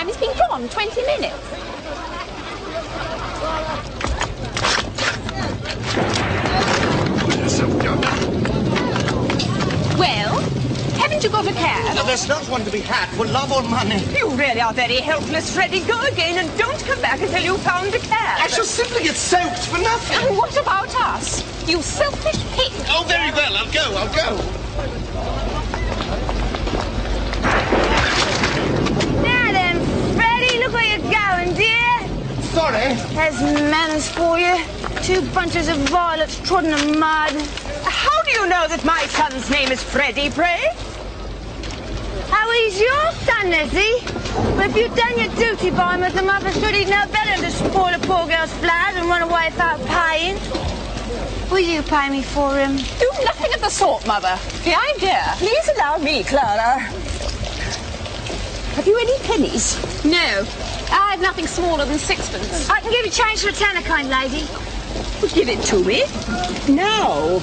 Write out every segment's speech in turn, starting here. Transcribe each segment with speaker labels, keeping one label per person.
Speaker 1: time. He's been gone 20 minutes. Well, haven't you got a cab?
Speaker 2: No, there's not one to be had for love or money.
Speaker 3: You really are very helpless, Freddie. Go again and don't come back until you've found a cab.
Speaker 2: I shall simply get soaked for nothing.
Speaker 1: And what about us? You selfish pig.
Speaker 2: Oh, very well. I'll go.
Speaker 4: Now then, Freddie, look where you're going, dear.
Speaker 2: Sorry.
Speaker 4: There's manners for you. 2 bunches of violets trodden in mud.
Speaker 3: How do you know that my son's name is Freddie, pray?
Speaker 4: Oh, he's your son, is he? Well, if you'd done your duty by him as a mother should, he'd know better than to spoil a poor girl's flowers and run away without paying. Will you pay me for him?
Speaker 1: Do nothing of the sort, Mother. The idea.
Speaker 3: Please allow me, Clara. Have you any pennies?
Speaker 1: No. I have nothing smaller than 6pence.
Speaker 4: I can give you change for a tenner, kind lady.
Speaker 3: Well, give it to me. No.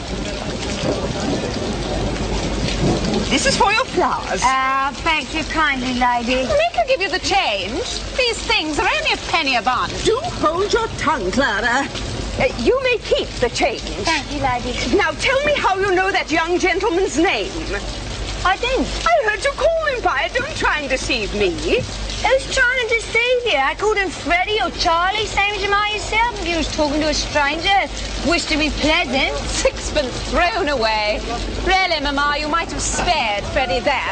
Speaker 3: This is for your flowers.
Speaker 4: Thank you kindly, lady.
Speaker 1: Make her give you the change. These things are only a penny a bun.
Speaker 3: Do hold your tongue, Clara. You may keep the change.
Speaker 4: Thank you, lady.
Speaker 3: Now tell me how you know that young gentleman's name.
Speaker 4: I didn't.
Speaker 3: I heard you call him by it. Don't try and deceive me.
Speaker 4: Who's trying to deceive you? I called him Freddie or Charlie, same as you might yourself. If you was talking to a stranger, wish to be pleasant.
Speaker 1: 6pence thrown away. Really, Mamma, you might have spared Freddie that.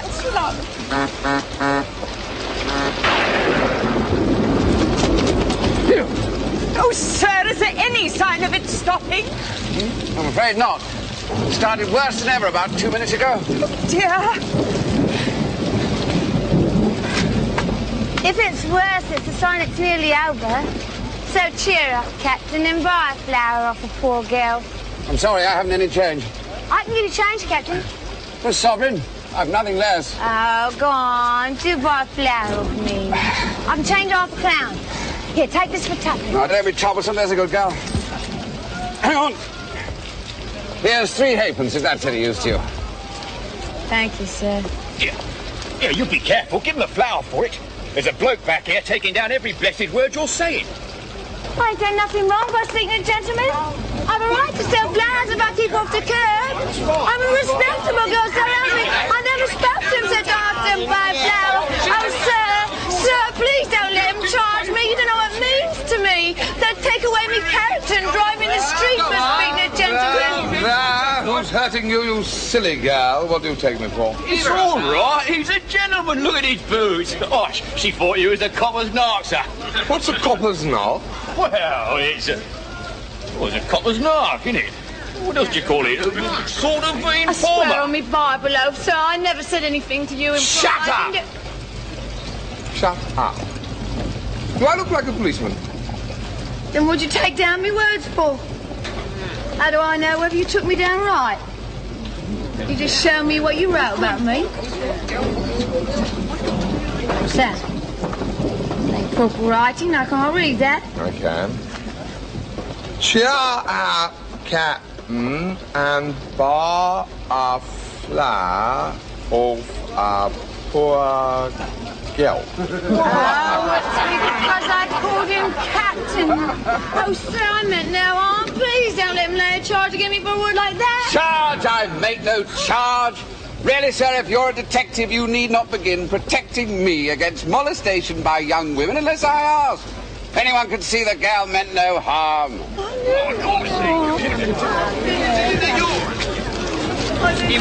Speaker 3: Oh, sir, is there any sign of it stopping?
Speaker 5: I'm afraid not. It started worse than ever about 2 minutes ago.
Speaker 3: Oh, dear.
Speaker 4: If it's worse, it's a sign it's nearly over. So cheer up, Captain, and buy a flower off a poor girl.
Speaker 5: I'm sorry, I haven't any change.
Speaker 4: I can give you change, Captain.
Speaker 5: For a sovereign, I've nothing less.
Speaker 4: Oh, go on. Do buy a flower off me. I can change £half. Here, take this for tuppence.
Speaker 5: No, don't be troublesome, there's a good girl. Hang on. Here's 3 halfpence, if that's any use to you.
Speaker 4: Thank you, sir.
Speaker 6: Yeah, you be careful. Give him a flower for it. There's a bloke back here taking down every blessed word you're saying.
Speaker 4: I ain't done nothing wrong by speaking to gentlemen. I've a right to sell flowers if I keep off the curb. I'm a respectable girl, so I never spoke to him, said I have to buy a flower. Oh, sir, please don't let him charge me. You don't know what it means to me. They'll take away my character and drive me in the street for speaking to gentlemen.
Speaker 5: Who's hurting you, you silly girl? What do you take me for?
Speaker 6: He's all right. He's a gentleman. Look at his boots. Oh, she thought you was a copper's narc, sir.
Speaker 5: What's a copper's narc?
Speaker 6: Well, it's a copper's narc, isn't it? What else do you call it? A sort of informer.
Speaker 4: I swear on me Bible, oath, sir, I never said anything to you in
Speaker 6: Shut
Speaker 4: private.
Speaker 6: up!
Speaker 5: Shut up. Do I look like a policeman?
Speaker 4: Then what'd you take down me words for? How do I know whether you took me down right? You just show me what you wrote about me. What's that? Ain't proper writing, I can't read that.
Speaker 5: I can. Cheer up, Captain, and bar a flower off a poor girl.
Speaker 4: Oh, it's because I called him Captain. Oh, sir, I meant no harm. Please don't let him lay a charge against me for a word like that.
Speaker 5: Charge! I make no charge. Really, sir, if you're a detective, you need not begin protecting me against molestation by young women unless I ask. Anyone could see the girl meant no harm.
Speaker 6: He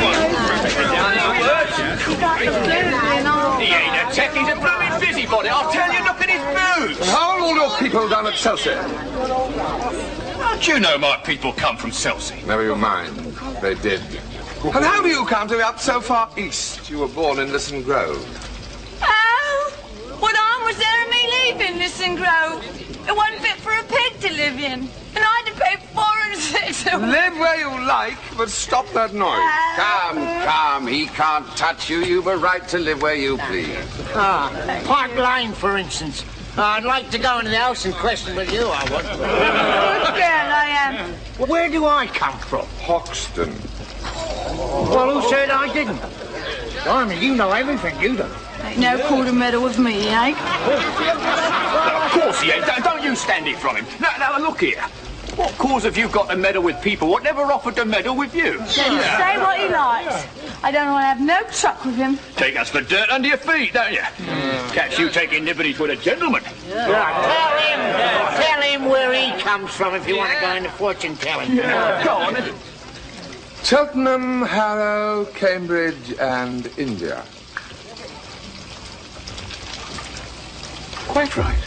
Speaker 6: ain't a tech, he's a blooming busybody. I'll tell you, look at his boots.
Speaker 5: And how are all your people down at Chelsea?
Speaker 6: Don't you know my people come from Chelsea?
Speaker 5: Never you mind. They did. And how do you come to be up so far east? You were born in Lisson Grove.
Speaker 4: Oh, what harm was there in me leaving Lisson Grove? It wasn't fit for a pig to live in. And I had to pay 4 and 6 a week.
Speaker 5: Live where you like, but stop that noise. Come. He can't touch you. You've a right to live where you please.
Speaker 7: Park Lane, for instance. I'd like to go into the house in question with you, I would.
Speaker 4: Good girl I am.
Speaker 7: Well, where do I come from?
Speaker 5: Hoxton.
Speaker 7: Well, who said I didn't? Blimey, you know everything, you do.
Speaker 4: Ain't no quarter medal with me, he ain't.
Speaker 6: Of course he ain't. Don't you stand it from him. Now, look here. What cause have you got to meddle with people what never offered to meddle with you?
Speaker 4: Let him say what he likes. I don't want to have no truck with him.
Speaker 6: Take us for dirt under your feet, don't you? Catch you taking liberties with a gentleman.
Speaker 7: Tell him where he comes from if you want to go into fortune telling.
Speaker 6: Go on.
Speaker 8: Cheltenham, Harrow, Cambridge, and India.
Speaker 5: Quite right.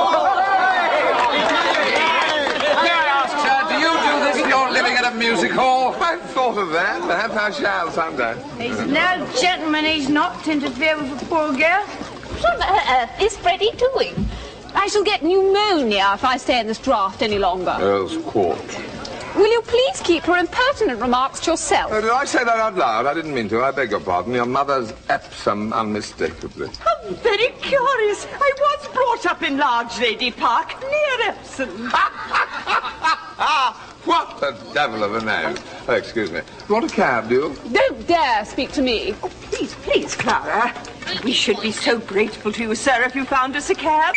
Speaker 5: May I ask, sir, do you do this for your living at a music hall?
Speaker 8: I've thought of that. Perhaps I shall sometime.
Speaker 4: He's no gentleman, he's not, to interfere with a poor girl.
Speaker 1: What on earth is Freddie doing? I shall get pneumonia if I stay in this draft any longer.
Speaker 8: Earl's Court.
Speaker 1: Will you please keep your impertinent remarks to yourself?
Speaker 8: Did I say that out loud? I didn't mean to. I beg your pardon. Your mother's Epsom, unmistakably.
Speaker 3: How very curious. I was brought up in Large Lady Park, near Epsom.
Speaker 8: What the devil of a name. Oh, excuse me. You want a cab, do you?
Speaker 1: Don't dare speak to me.
Speaker 3: Oh, please, Clara. We should be so grateful to you, sir, if you found us a cab.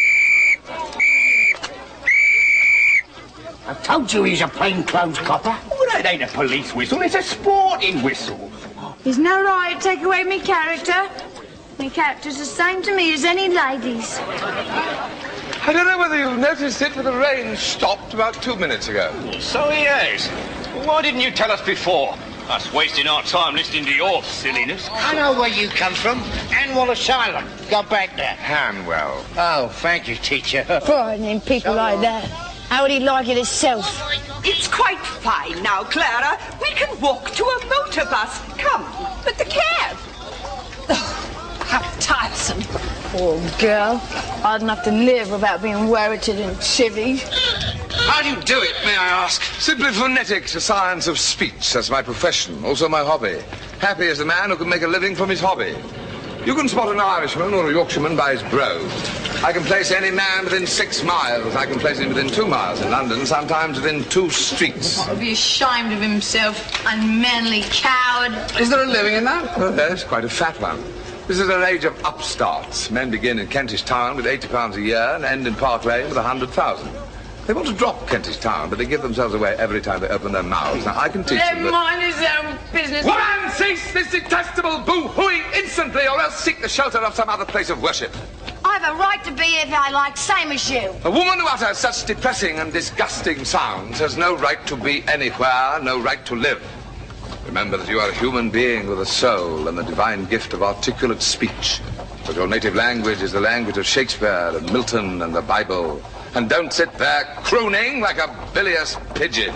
Speaker 7: I told you he's a plainclothes copper.
Speaker 6: Oh, that ain't a police whistle. It's a sporting whistle.
Speaker 4: He's no right to take away me character. Me character's the same to me as any lady's.
Speaker 8: I don't know whether you've noticed it, but the rain stopped about 2 minutes ago.
Speaker 6: So he has. Why didn't you tell us before? Us wasting our time listening to your silliness.
Speaker 7: I know where you come from. Anwell Asylum. Go back there.
Speaker 8: Hanwell.
Speaker 7: Oh, thank you, teacher.
Speaker 4: Frightening people like that. How would he like it himself?
Speaker 3: It's quite fine now, Clara. We can walk to a motor bus. Come.
Speaker 1: But the cab. Oh, how tiresome.
Speaker 4: Poor girl. Hard enough to live without being worrited and chivvied.
Speaker 8: How do you do it, may I ask? Simply phonetics, a science of speech. That's my profession, also my hobby. Happy is the man who can make a living from his hobby. You can spot an Irishman or a Yorkshireman by his brogue. I can place any man within 6 miles. I can place him within 2 miles. In London, sometimes within 2 streets.
Speaker 4: He'll be ashamed of himself, unmanly coward.
Speaker 5: Is there a living in that?
Speaker 8: Well, yes, quite a fat one. This is an age of upstarts. Men begin in Kentish Town with £80 a year and end in Park Lane with 100,000. They want to drop Kentish Town, but they give themselves away every time they open their mouths. Now, I can teach them that...
Speaker 4: mind his own business.
Speaker 8: Woman, cease this detestable boo-hooing instantly, or else seek the shelter of some other place of worship.
Speaker 4: I've a right to be here if I like, same as you.
Speaker 8: A woman who utters such depressing and disgusting sounds has no right to be anywhere, no right to live. Remember that you are a human being with a soul and the divine gift of articulate speech. But your native language is the language of Shakespeare and Milton and the Bible. And don't sit there crooning like a bilious pigeon.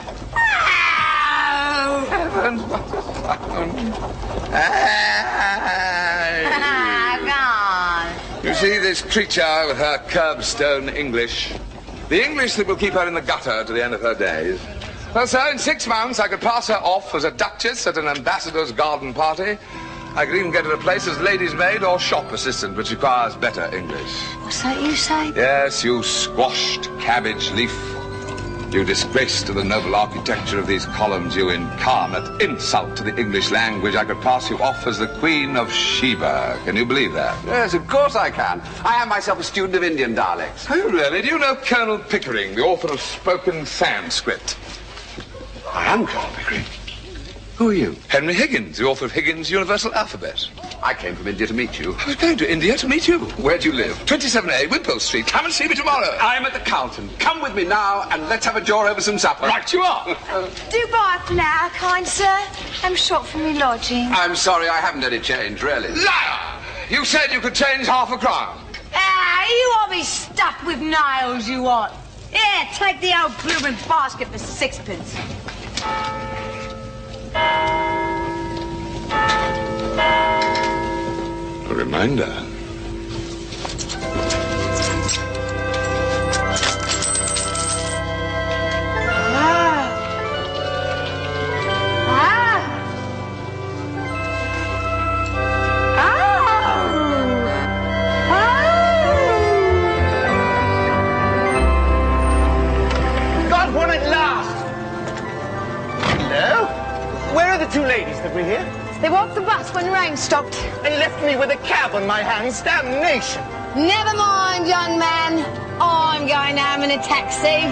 Speaker 4: Oh!
Speaker 8: Heavens, what a sound.
Speaker 4: Gone.
Speaker 8: You see this creature with her curbstone English? The English that will keep her in the gutter to the end of her days. Well, sir, in 6 months I could pass her off as a duchess at an ambassador's garden party. I could even get her a place as lady's maid or shop assistant, which requires better English.
Speaker 4: What's that you say?
Speaker 8: Yes, you squashed cabbage leaf. You disgrace to the noble architecture of these columns, you incarnate insult to the English language. I could pass you off as the Queen of Sheba. Can you believe that?
Speaker 5: Yes, of course I can. I am myself a student of Indian dialects.
Speaker 8: Oh, really? Do you know Colonel Pickering, the author of Spoken Sanskrit?
Speaker 5: I am Colonel Pickering. Who are you?
Speaker 8: Henry Higgins, the author of Higgins' Universal Alphabet.
Speaker 5: I came from India to meet you.
Speaker 8: I was going to India to meet you.
Speaker 5: Where do you live?
Speaker 8: 27A, Wimpole Street. Come and see me tomorrow.
Speaker 5: I'm at the Carlton. Come with me now and let's have a jaw over some supper.
Speaker 6: Right you are.
Speaker 4: Do bye for now, kind sir. I'm short for me lodging.
Speaker 5: I'm sorry, I haven't any change, really.
Speaker 8: Liar! You said you could change half a crown.
Speaker 4: Ah, you want me stuffed with nails, you want? Yeah, take the old bloomin' basket for 6pence.
Speaker 8: A reminder.
Speaker 2: Got one at last. Hello? Where are the 2 ladies that were here?
Speaker 4: They walked the bus when the rain stopped.
Speaker 2: And left me with a cab on my hands. Damnation.
Speaker 4: Never mind, young man. I'm going home in a taxi.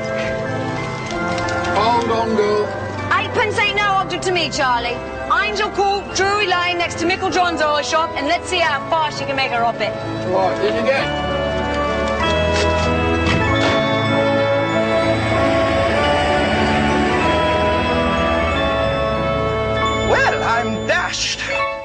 Speaker 5: Hold on, girl.
Speaker 4: 8p ain't no object to me, Charlie. Angel Court, Drury Lane, next to Mickle John's oil shop, and let's see how fast you can make her up it.
Speaker 5: Right, in you get.
Speaker 2: Well, I'm dashed.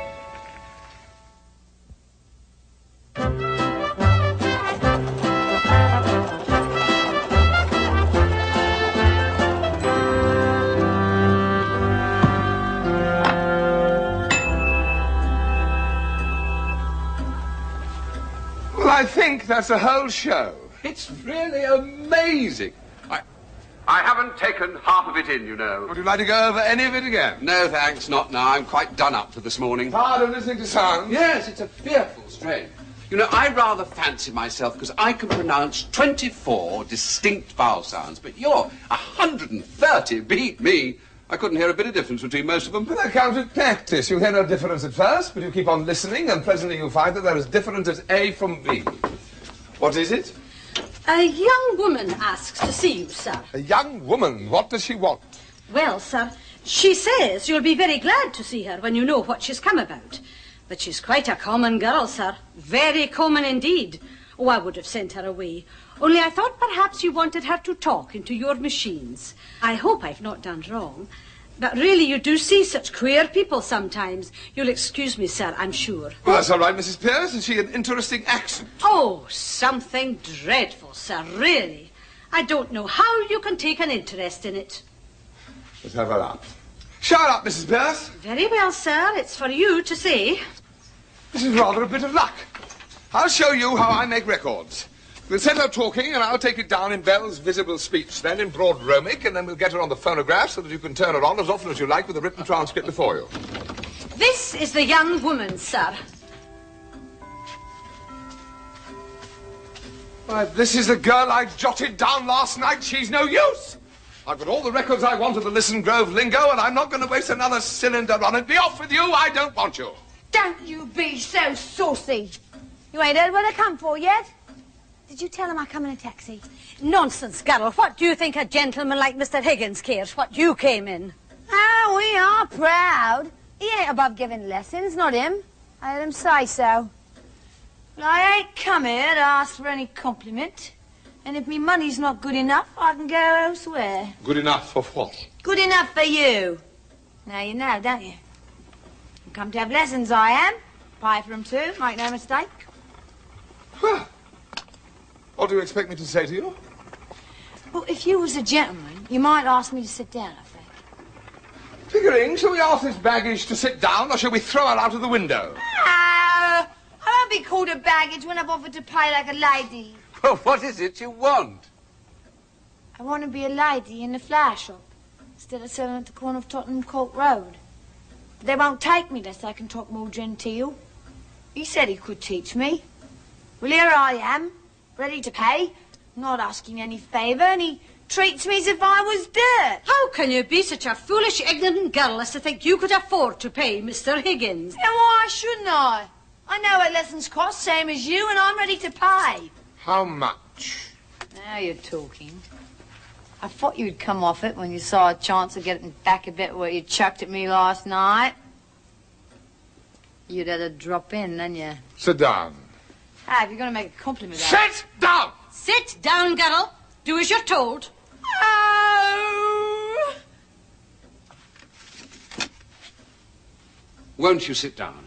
Speaker 8: Well, I think that's the whole show.
Speaker 5: It's really amazing. I haven't taken half of it in, you know.
Speaker 8: Would you like to go over any of it again?
Speaker 5: No, thanks, not now. I'm quite done up for this morning.
Speaker 8: Tired of listening to sounds?
Speaker 5: Yes, it's a fearful strain. You know, I rather fancy myself because I can pronounce 24 distinct vowel sounds, but you're 130. Beat me. I couldn't hear a bit of difference between most of them.
Speaker 8: But that comes with practice. You'll hear no difference at first, but you keep on listening, and presently you'll find that they're as different as A from B. What is it?
Speaker 9: A young woman asks to see you, sir.
Speaker 8: A young woman. What does she want?
Speaker 9: Well, sir, she says you'll be very glad to see her when you know what she's come about. But she's quite a common girl, sir. Very common indeed. Oh, I would have sent her away. Only I thought perhaps you wanted her to talk into your machines. I hope I've not done wrong. But really, you do see such queer people sometimes. You'll excuse me, sir, I'm sure.
Speaker 8: Well, that's all right, Mrs. Pierce. Is she an interesting accent?
Speaker 9: Oh, something dreadful, sir, really. I don't know how you can take an interest in it.
Speaker 8: Let's have her up. Shout up, Mrs. Pierce.
Speaker 9: Very well, sir. It's for you to say.
Speaker 8: This is rather a bit of luck. I'll show you how I make records. We'll set her talking, and I'll take it down in Bell's visible speech, then in broad Romic, and then we'll get her on the phonograph so that you can turn her on as often as you like with a written transcript before you.
Speaker 9: This is the young woman, sir.
Speaker 8: Why, this is the girl I jotted down last night. She's no use. I've got all the records I want of the Listen Grove lingo, and I'm not going to waste another cylinder on it. Be off with you. I don't want you.
Speaker 4: Don't you be so saucy. You ain't heard what I come for yet? Did you tell him I come in a taxi?
Speaker 9: Nonsense, girl. What do you think a gentleman like Mr. Higgins cares what you came in?
Speaker 4: Oh, we are proud. He ain't above giving lessons, not him. I heard him say so. But I ain't come here to ask for any compliment. And if me money's not good enough, I can go elsewhere.
Speaker 8: Good enough for what?
Speaker 4: Good enough for you. Now you know, don't you? You come to have lessons, I am. Pay for them too, make no mistake.
Speaker 8: Well, what do you expect me to say to you?
Speaker 4: Well, if you was a gentleman, you might ask me to sit down, I think.
Speaker 8: Pickering, shall we ask this baggage to sit down, or shall we throw her out of the window?
Speaker 4: I won't be called a baggage when I've offered to pay like a lady.
Speaker 5: Well, what is it you want?
Speaker 4: I want to be a lady in the flower shop, instead of selling at the corner of Tottenham Court Road. But they won't take me unless I can talk more genteel. He said he could teach me. Well, here I am, ready to pay, not asking any favour, and he treats me as if I was dirt.
Speaker 9: How can you be such a foolish, ignorant girl as to think you could afford to pay Mr. Higgins?
Speaker 4: And why shouldn't I? I know what lessons cost, same as you, and I'm ready to pay.
Speaker 8: How much?
Speaker 4: Now you're talking. I thought you'd come off it when you saw a chance of getting back a bit what you chucked at me last night. You'd had to drop in, didn't you?
Speaker 8: Sit down.
Speaker 4: Ah, if you're going to make a compliment out of it.
Speaker 8: Sit down!
Speaker 9: Sit down, girl. Do as you're told.
Speaker 4: Oh!
Speaker 5: Won't you sit down?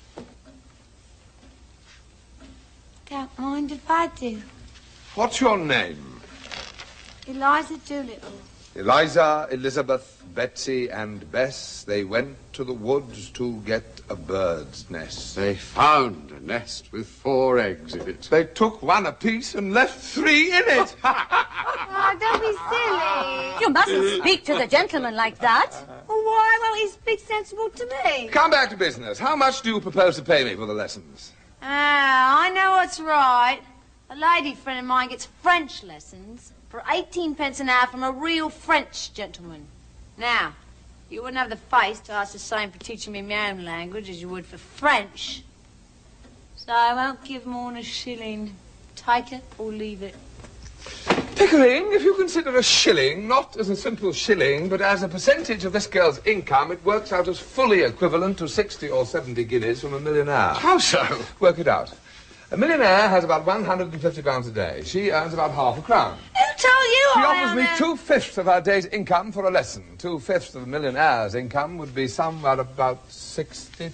Speaker 4: Don't mind if I do.
Speaker 8: What's your name?
Speaker 4: Eliza Doolittle.
Speaker 8: Eliza, Elizabeth, Betsy, and Bess, they went to the woods to get a bird's nest.
Speaker 5: They found a nest with 4 eggs in it.
Speaker 8: They took 1 apiece and left 3 in it.
Speaker 4: Oh, don't be silly.
Speaker 9: You mustn't speak to the gentleman like that.
Speaker 4: Well, why won't he speak sensible to me?
Speaker 8: Come back to business. How much do you propose to pay me for the lessons?
Speaker 4: Ah, I know what's right. A lady friend of mine gets French lessons for 18p an hour from a real French gentleman. Now, You wouldn't have the face to ask the same for teaching me my own language as you would for French. So I won't give more than a shilling. Take it or leave it.
Speaker 8: Pickering, if you consider a shilling not as a simple shilling, but as a percentage of this girl's income, it works out as fully equivalent to 60 or 70 guineas from a millionaire.
Speaker 6: How so?
Speaker 8: Work it out. A millionaire has about £150 a day. She earns about £half a crown.
Speaker 4: Who told you
Speaker 8: She
Speaker 4: I
Speaker 8: offers me 2/5 of her day's income for a lesson. 2/5 of a millionaire's income would be somewhere about £60.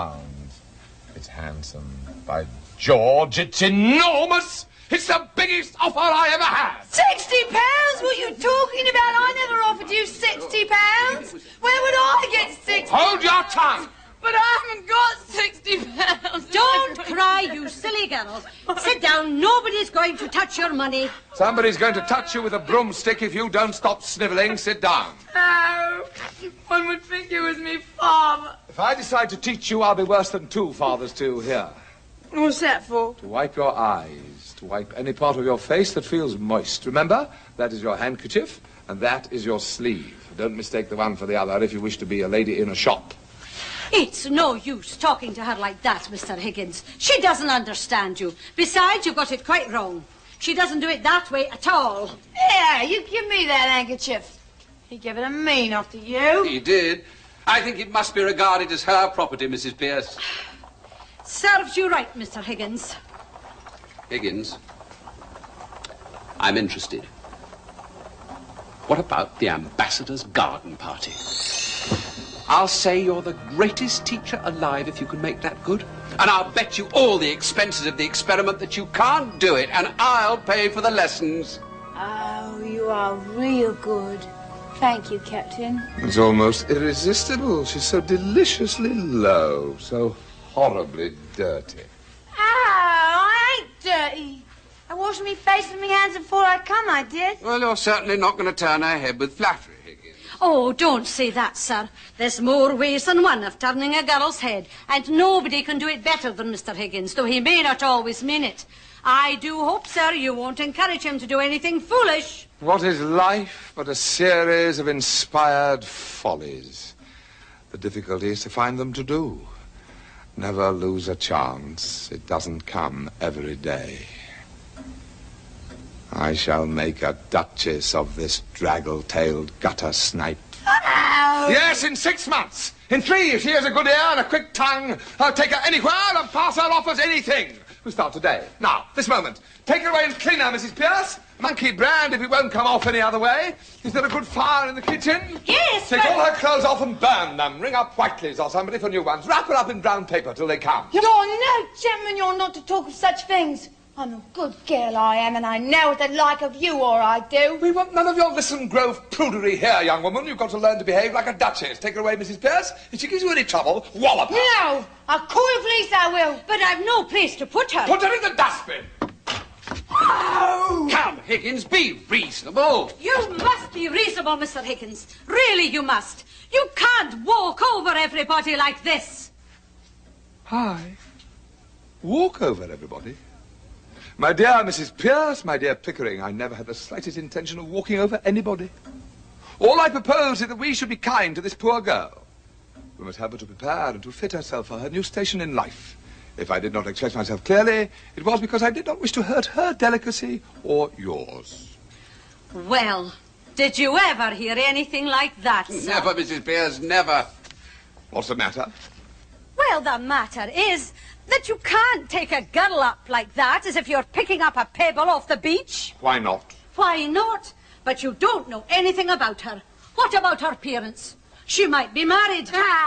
Speaker 8: It's handsome. By George, it's enormous! It's the biggest offer I ever had!
Speaker 4: £60? What are you talking about? I never offered you £60. Where would I get 60?
Speaker 8: Hold your tongue!
Speaker 4: But I haven't got £60.
Speaker 9: Don't cry, you silly girls. Sit down. Nobody's going to touch your money.
Speaker 8: Somebody's going to touch you with a broomstick if you don't stop snivelling. Sit down.
Speaker 4: Oh, one would think it was me father.
Speaker 8: If I decide to teach you, I'll be worse than two fathers to here.
Speaker 4: What's that for?
Speaker 8: To wipe your eyes, to wipe any part of your face that feels moist. Remember, that is your handkerchief, and that is your sleeve. Don't mistake the one for the other if you wish to be a lady in a shop.
Speaker 9: It's no use talking to her like that, Mr. Higgins. She doesn't understand you. Besides, you got it quite wrong. She doesn't do it that way at all.
Speaker 4: Yeah, you give me that handkerchief. He gave it to me, not to you.
Speaker 5: He did. I think it must be regarded as her property, Mrs. Pierce.
Speaker 9: Serves you right, Mr. Higgins.
Speaker 5: Higgins, I'm interested. What about the ambassador's garden party? I'll say you're the greatest teacher alive if you can make that good. And I'll bet you all the expenses of the experiment that you can't do it, and I'll pay for the lessons.
Speaker 4: Oh, you are real good. Thank you, Captain.
Speaker 8: It's almost irresistible. She's so deliciously low, so horribly dirty.
Speaker 4: Oh, I ain't dirty. I washed me face and me hands before I come, I did.
Speaker 5: Well, you're certainly not going to turn her head with flattery, Higgins.
Speaker 9: Oh, don't say that, sir. There's more ways than one of turning a girl's head, and nobody can do it better than Mr. Higgins, though he may not always mean it. I do hope, sir, you won't encourage him to do anything foolish.
Speaker 8: What is life but a series of inspired follies? The difficulty is to find them to do. Never lose a chance. It doesn't come every day. I shall make a duchess of this draggle-tailed gutter snipe.
Speaker 4: Oh.
Speaker 8: Yes, in 6 months. In 3, if she has a good ear and a quick tongue, I'll take her anywhere and pass her off as anything. We'll start today. Now, this moment. Take her away and clean her, Mrs. Pierce. Monkey brand if it won't come off any other way. Is there a good fire in the kitchen?
Speaker 9: Yes,
Speaker 8: Take all her clothes off and burn them. Ring up Whiteley's or somebody for new ones. Wrap her up in brown paper till they come.
Speaker 4: You're no gentleman, you're not to talk of such things. I'm a good girl, I am, and I know what they'd like of you, or I do.
Speaker 8: We want none of your Listen Grove prudery here, young woman. You've got to learn to behave like a duchess. Take her away, Mrs. Pierce. If she gives you any trouble, wallop her.
Speaker 4: No, I'll call the police, I will.
Speaker 9: But I've no place to put her.
Speaker 8: Put her in the dustbin.
Speaker 5: Oh! Come, Higgins, be reasonable.
Speaker 9: You must be reasonable, Mr. Higgins. Really, you must. You can't walk over everybody like this.
Speaker 8: Hi. Walk over everybody? My dear Mrs. Pierce, my dear Pickering, I never had the slightest intention of walking over anybody. All I propose is that we should be kind to this poor girl. We must help her to prepare and to fit herself for her new station in life. If I did not express myself clearly, it was because I did not wish to hurt her delicacy or yours.
Speaker 9: Well, did you ever hear anything like that, sir?
Speaker 5: Never, Mrs. Pierce, never.
Speaker 8: What's the matter?
Speaker 9: Well, the matter is that you can't take a girl up like that as if you're picking up a pebble off the beach.
Speaker 8: Why not?
Speaker 9: Why not? But you don't know anything about her. What about her appearance? She might be married.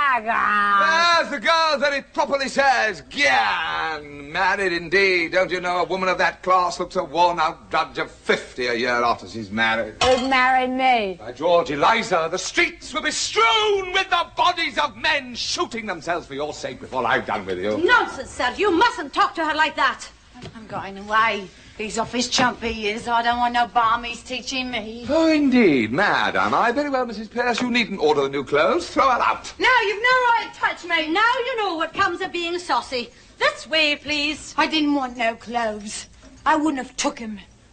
Speaker 8: As the girl very properly says, Gyan, married indeed. Don't you know a woman of that class looks a worn-out drudge of 50 a year after she's married?
Speaker 4: Who'd marry me?
Speaker 8: By George, Eliza, the streets will be strewn with the bodies of men shooting themselves for your sake before I've done with you.
Speaker 9: Nonsense, sir. You mustn't talk to her like that.
Speaker 4: I'm going away. He's off his chump, he is. I don't want no barmies teaching me.
Speaker 8: Oh, indeed, mad, am I? Very well, Mrs. Pierce, you needn't order the new clothes. Throw her out.
Speaker 4: No, you've no right to touch me.
Speaker 9: Now you know what comes of being saucy. This way, please.
Speaker 4: I didn't want no clothes. I wouldn't have took him.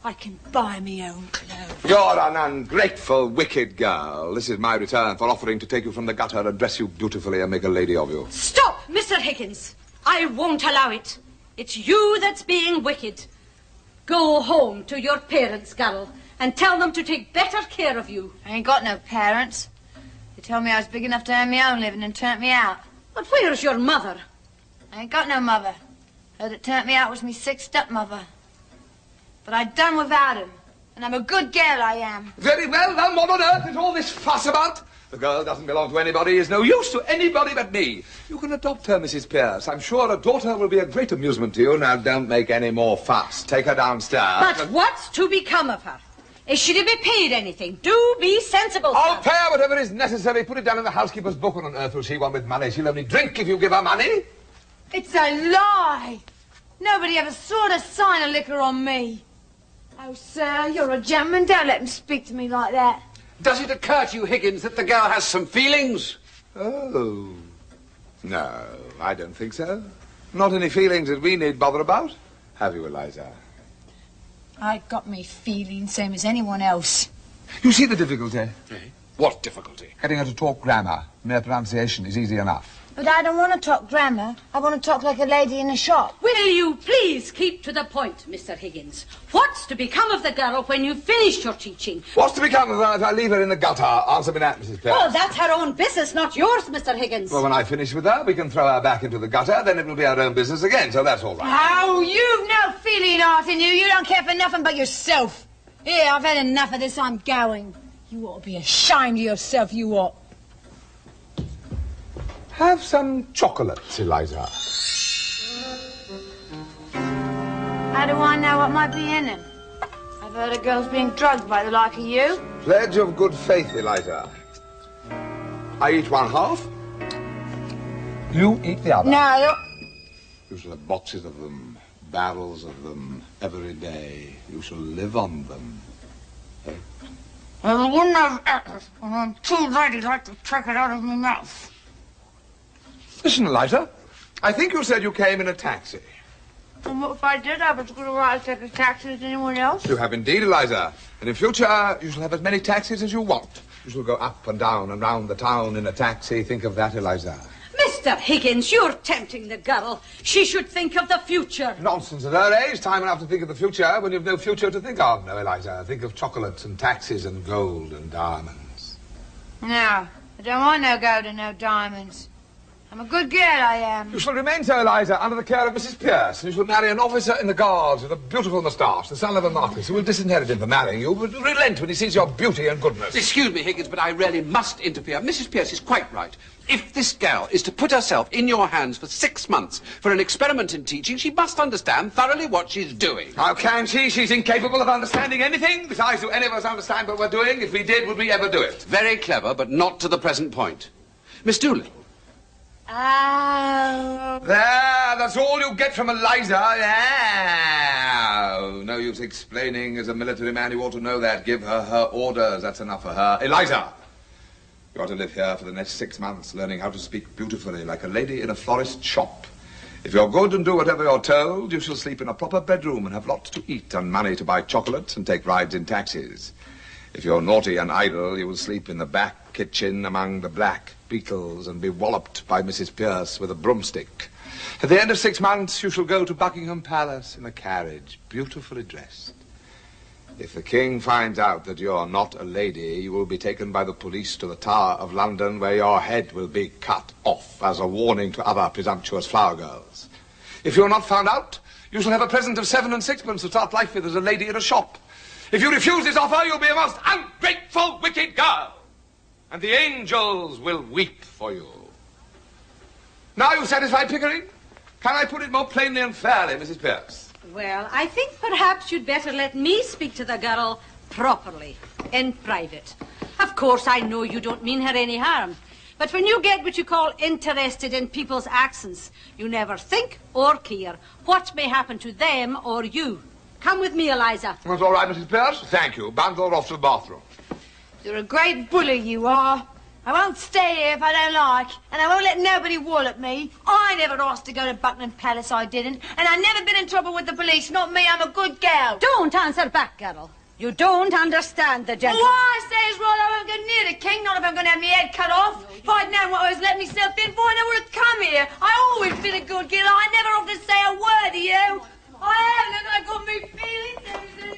Speaker 4: I can buy me own clothes.
Speaker 8: You're an ungrateful, wicked girl. This is my return for offering to take you from the gutter and dress you beautifully and make a lady of you.
Speaker 9: Stop, Mr. Higgins. I won't allow it. It's you that's being wicked. Go home to your parents, girl, and tell them to take better care of you.
Speaker 4: I ain't got no parents. They told me I was big enough to earn my own living and turned me out.
Speaker 9: But where's your mother?
Speaker 4: I ain't got no mother. Her that turned me out was me sick stepmother. But I done without him. And I'm a good girl, I am.
Speaker 8: Very well, then what on earth is all this fuss about? The girl doesn't belong to anybody, is no use to anybody but me. You can adopt her, Mrs. Pierce. I'm sure a daughter will be a great amusement to you. Now, don't make any more fuss. Take her downstairs.
Speaker 9: But what's to become of her? Is she to be paid anything? Do be sensible,
Speaker 8: I'll
Speaker 9: sir.
Speaker 8: pay her whatever is necessary. Put it down in the housekeeper's book. What on earth will she want with money? She'll only drink if you give her money.
Speaker 4: It's a lie. Nobody ever saw the sign of liquor on me. Oh, sir, you're a gentleman. Don't let him speak to me like that.
Speaker 5: Does it occur to you, Higgins, that the girl has some feelings?
Speaker 8: Oh. No, I don't think so. Not any feelings that we need bother about. Have you, Eliza?
Speaker 4: I got me feeling same as anyone else.
Speaker 8: You see the difficulty?
Speaker 5: What difficulty?
Speaker 8: Getting her to talk grammar. Mere pronunciation is easy enough.
Speaker 4: But I don't want to talk grammar. I want to talk like a lady in a shop.
Speaker 9: Will you please keep to the point, Mr. Higgins? What's to become of the girl when you've finished your teaching?
Speaker 8: What's to become of her if I leave her in the gutter? Answer me that, Mrs. Pierce.
Speaker 9: Oh, that's her own business, not yours, Mr. Higgins.
Speaker 8: Well, when I finish with her, we can throw her back into the gutter, then it will be our own business again, so that's all right.
Speaker 4: Oh, you've no feeling heart in you. You don't care for nothing but yourself. Here, I've had enough of this. I'm going. You ought to be ashamed of yourself, you ought.
Speaker 8: Have some chocolates, Eliza.
Speaker 4: How do I know what might be in them? I've heard of girls being drugged by the like of you.
Speaker 8: Pledge of good faith, Eliza. I eat one half. You eat the other.
Speaker 4: No.
Speaker 8: You shall have boxes of them, barrels of them, every day. You shall live on them. Eh?
Speaker 4: Well, I wouldn't have apples, and I'm too ready like to take it out of my mouth.
Speaker 8: Listen, Eliza. I think you said you came in a taxi.
Speaker 4: And what if I did? I was going to ride as take a taxi as anyone else.
Speaker 8: You have indeed, Eliza. And in future, you shall have as many taxis as you want. You shall go up and down and round the town in a taxi. Think of that, Eliza.
Speaker 9: Mr. Higgins, you're tempting the girl. She should think of the future.
Speaker 8: Nonsense. At her age, time enough to think of the future when you've no future to think of. No, Eliza. Think of chocolates and taxis and gold and diamonds.
Speaker 4: No, I don't want no gold and no diamonds. I'm a good girl, I am.
Speaker 8: You shall remain so, Eliza, under the care of Mrs. Pierce, and you shall marry an officer in the Guards with a beautiful moustache, the son of a marquis, who will disinherit him for marrying you, but relent when he sees your beauty and goodness.
Speaker 5: Excuse me, Higgins, but I really must interfere. Mrs. Pierce is quite right. If this girl is to put herself in your hands for 6 months for an experiment in teaching, she must understand thoroughly what she's doing.
Speaker 8: How can she? She's incapable of understanding anything. Besides, do any of us understand what we're doing? If we did, would we ever do it?
Speaker 5: Very clever, but not to the present point. Miss Doolittle.
Speaker 4: Oh.
Speaker 8: There, that's all you get from Eliza. Yeah. No use explaining. As a military man, you ought to know that. Give her her orders. That's enough for her. Eliza, you ought to live here for the next 6 months, learning how to speak beautifully, like a lady in a florist's shop. If you're good and do whatever you're told, you shall sleep in a proper bedroom and have lots to eat and money to buy chocolates and take rides in taxis. If you're naughty and idle, you will sleep in the back kitchen among the black beetles and be walloped by Mrs. Pierce with a broomstick. At the end of 6 months, you shall go to Buckingham Palace in a carriage, beautifully dressed. If the king finds out that you're not a lady, you will be taken by the police to the Tower of London, where your head will be cut off as a warning to other presumptuous flower girls. If you're not found out, you shall have a present of 7 and 6pence to start life with as a lady in a shop. If you refuse this offer, you'll be a most ungrateful, wicked girl. And the angels will weep for you. Now you satisfied, Pickering? Can I put it more plainly and fairly, Mrs. Pierce?
Speaker 9: Well, I think perhaps you'd better let me speak to the girl properly, in private. Of course, I know you don't mean her any harm. But when you get what you call interested in people's accents, you never think or care what may happen to them or you. Come with me, Eliza.
Speaker 8: That's all right, Mrs. Pierce. Thank you. Bundle off to the bathroom.
Speaker 4: You're a great bully, you are. I won't stay here if I don't like, and I won't let nobody wallop me. I never asked to go to Buckingham Palace, I didn't, and I've never been in trouble with the police. Not me, I'm a good gal.
Speaker 9: Don't answer back, girl. You don't understand the gentleman.
Speaker 4: Well, what I say is right, I won't go near the king, not if I'm going to have my head cut off. If I'd known what I was letting myself in for, I never would have come here. I always been a good girl. I never often say a word to you. I haven't, and I got me feelings.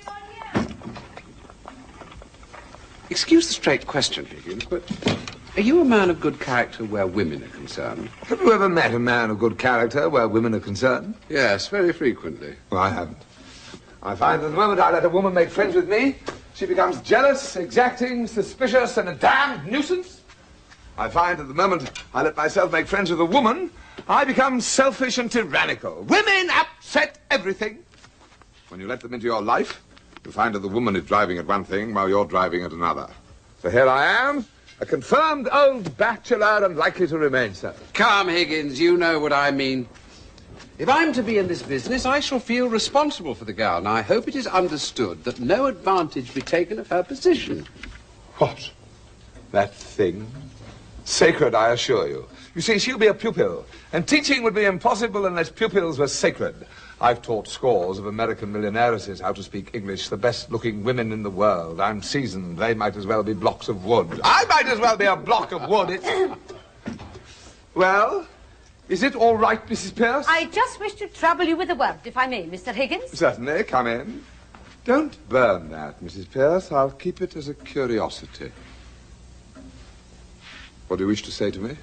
Speaker 5: Excuse the straight question, Higgins, but are you a man of good character where women are concerned?
Speaker 8: Have you ever met a man of good character where women are concerned?
Speaker 5: Yes, very frequently.
Speaker 8: Well, I haven't. I find that the moment I let a woman make friends with me, she becomes jealous, exacting, suspicious, and a damned nuisance. I find that the moment I let myself make friends with a woman, I become selfish and tyrannical. Women upset everything. When you let them into your life, you find that the woman is driving at one thing while you're driving at another. So here I am, a confirmed old bachelor and likely to remain so.
Speaker 5: Come, Higgins, you know what I mean. If I'm to be in this business, I shall feel responsible for the girl, and I hope it is understood that no advantage be taken of her position.
Speaker 8: What? That thing? Sacred, I assure you. You see, she'll be a pupil, and teaching would be impossible unless pupils were sacred. I've taught scores of American millionairesses how to speak English, the best-looking women in the world. I'm seasoned. They might as well be blocks of wood. I might as well be a block of wood. It's... Well, is it all right, Mrs. Pierce?
Speaker 9: I just wish to trouble you with a word, if I may, Mr. Higgins.
Speaker 8: Certainly, come in. Don't burn that, Mrs. Pierce. I'll keep it as a curiosity. What do you wish to say to me?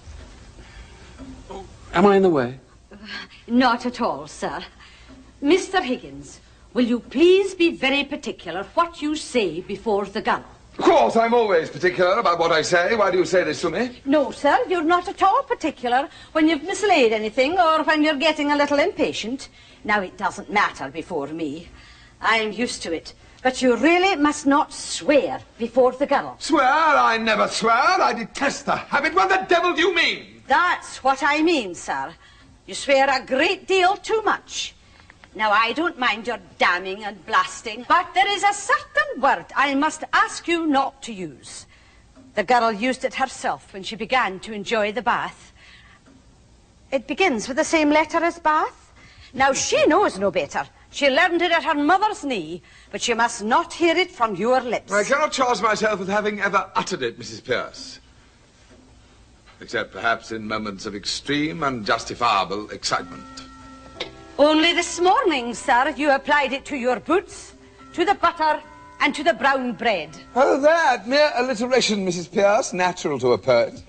Speaker 5: Am I in the way?
Speaker 9: Not at all, sir. Mr. Higgins, will you please be very particular what you say before the girl?
Speaker 8: Of course, I'm always particular about what I say. Why do you say this to me?
Speaker 9: No, sir, you're not at all particular when you've mislaid anything or when you're getting a little impatient. Now, it doesn't matter before me. I'm used to it. But you really must not swear before the girl.
Speaker 8: Swear? I never swear. I detest the habit. What the devil do you mean?
Speaker 9: That's what I mean, sir. You swear a great deal too much. Now, I don't mind your damning and blasting, but there is a certain word I must ask you not to use. The girl used it herself when she began to enjoy the bath. It begins with the same letter as bath. Now, she knows no better. She learned it at her mother's knee, but she must not hear it from your lips.
Speaker 8: I cannot charge myself with having ever uttered it, Mrs. Pierce. Except perhaps in moments of extreme and justifiable excitement.
Speaker 9: Only this morning, sir, you applied it to your boots, to the butter, and to the brown bread.
Speaker 8: Oh, that mere alliteration, Mrs. Pierce, natural to a poet.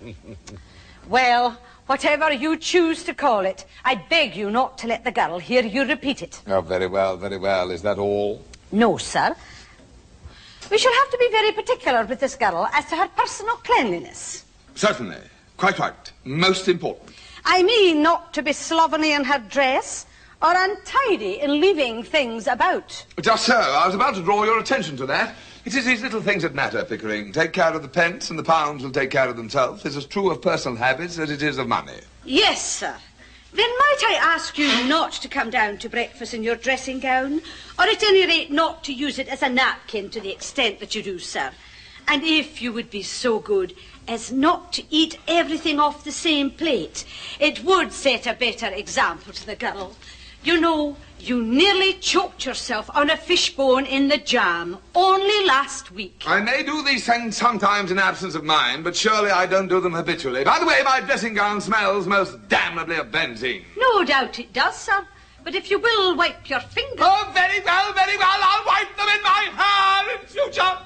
Speaker 9: Well, whatever you choose to call it, I beg you not to let the girl hear you repeat it.
Speaker 8: Oh, very well, very well. Is that all?
Speaker 9: No, sir. We shall have to be very particular with this girl as to her personal cleanliness.
Speaker 8: Certainly. Quite right. Most important.
Speaker 9: I mean not to be slovenly in her dress or untidy in leaving things about.
Speaker 8: Just so. I was about to draw your attention to that. It is these little things that matter, Pickering. Take care of the pence and the pounds will take care of themselves. It's as true of personal habits as it is of money.
Speaker 9: Yes, sir. Then might I ask you not to come down to breakfast in your dressing gown, or at any rate not to use it as a napkin to the extent that you do, sir? And if you would be so good as not to eat everything off the same plate, it would set a better example to the girl. You know, you nearly choked yourself on a fishbone in the jam only last week.
Speaker 8: I may do these things sometimes in absence of mind, but surely I don't do them habitually. By the way, my dressing gown smells most damnably of benzene.
Speaker 9: No doubt it does, sir. But if you will wipe your fingers...
Speaker 8: Oh, very well, very well. I'll wipe them in my hair in future.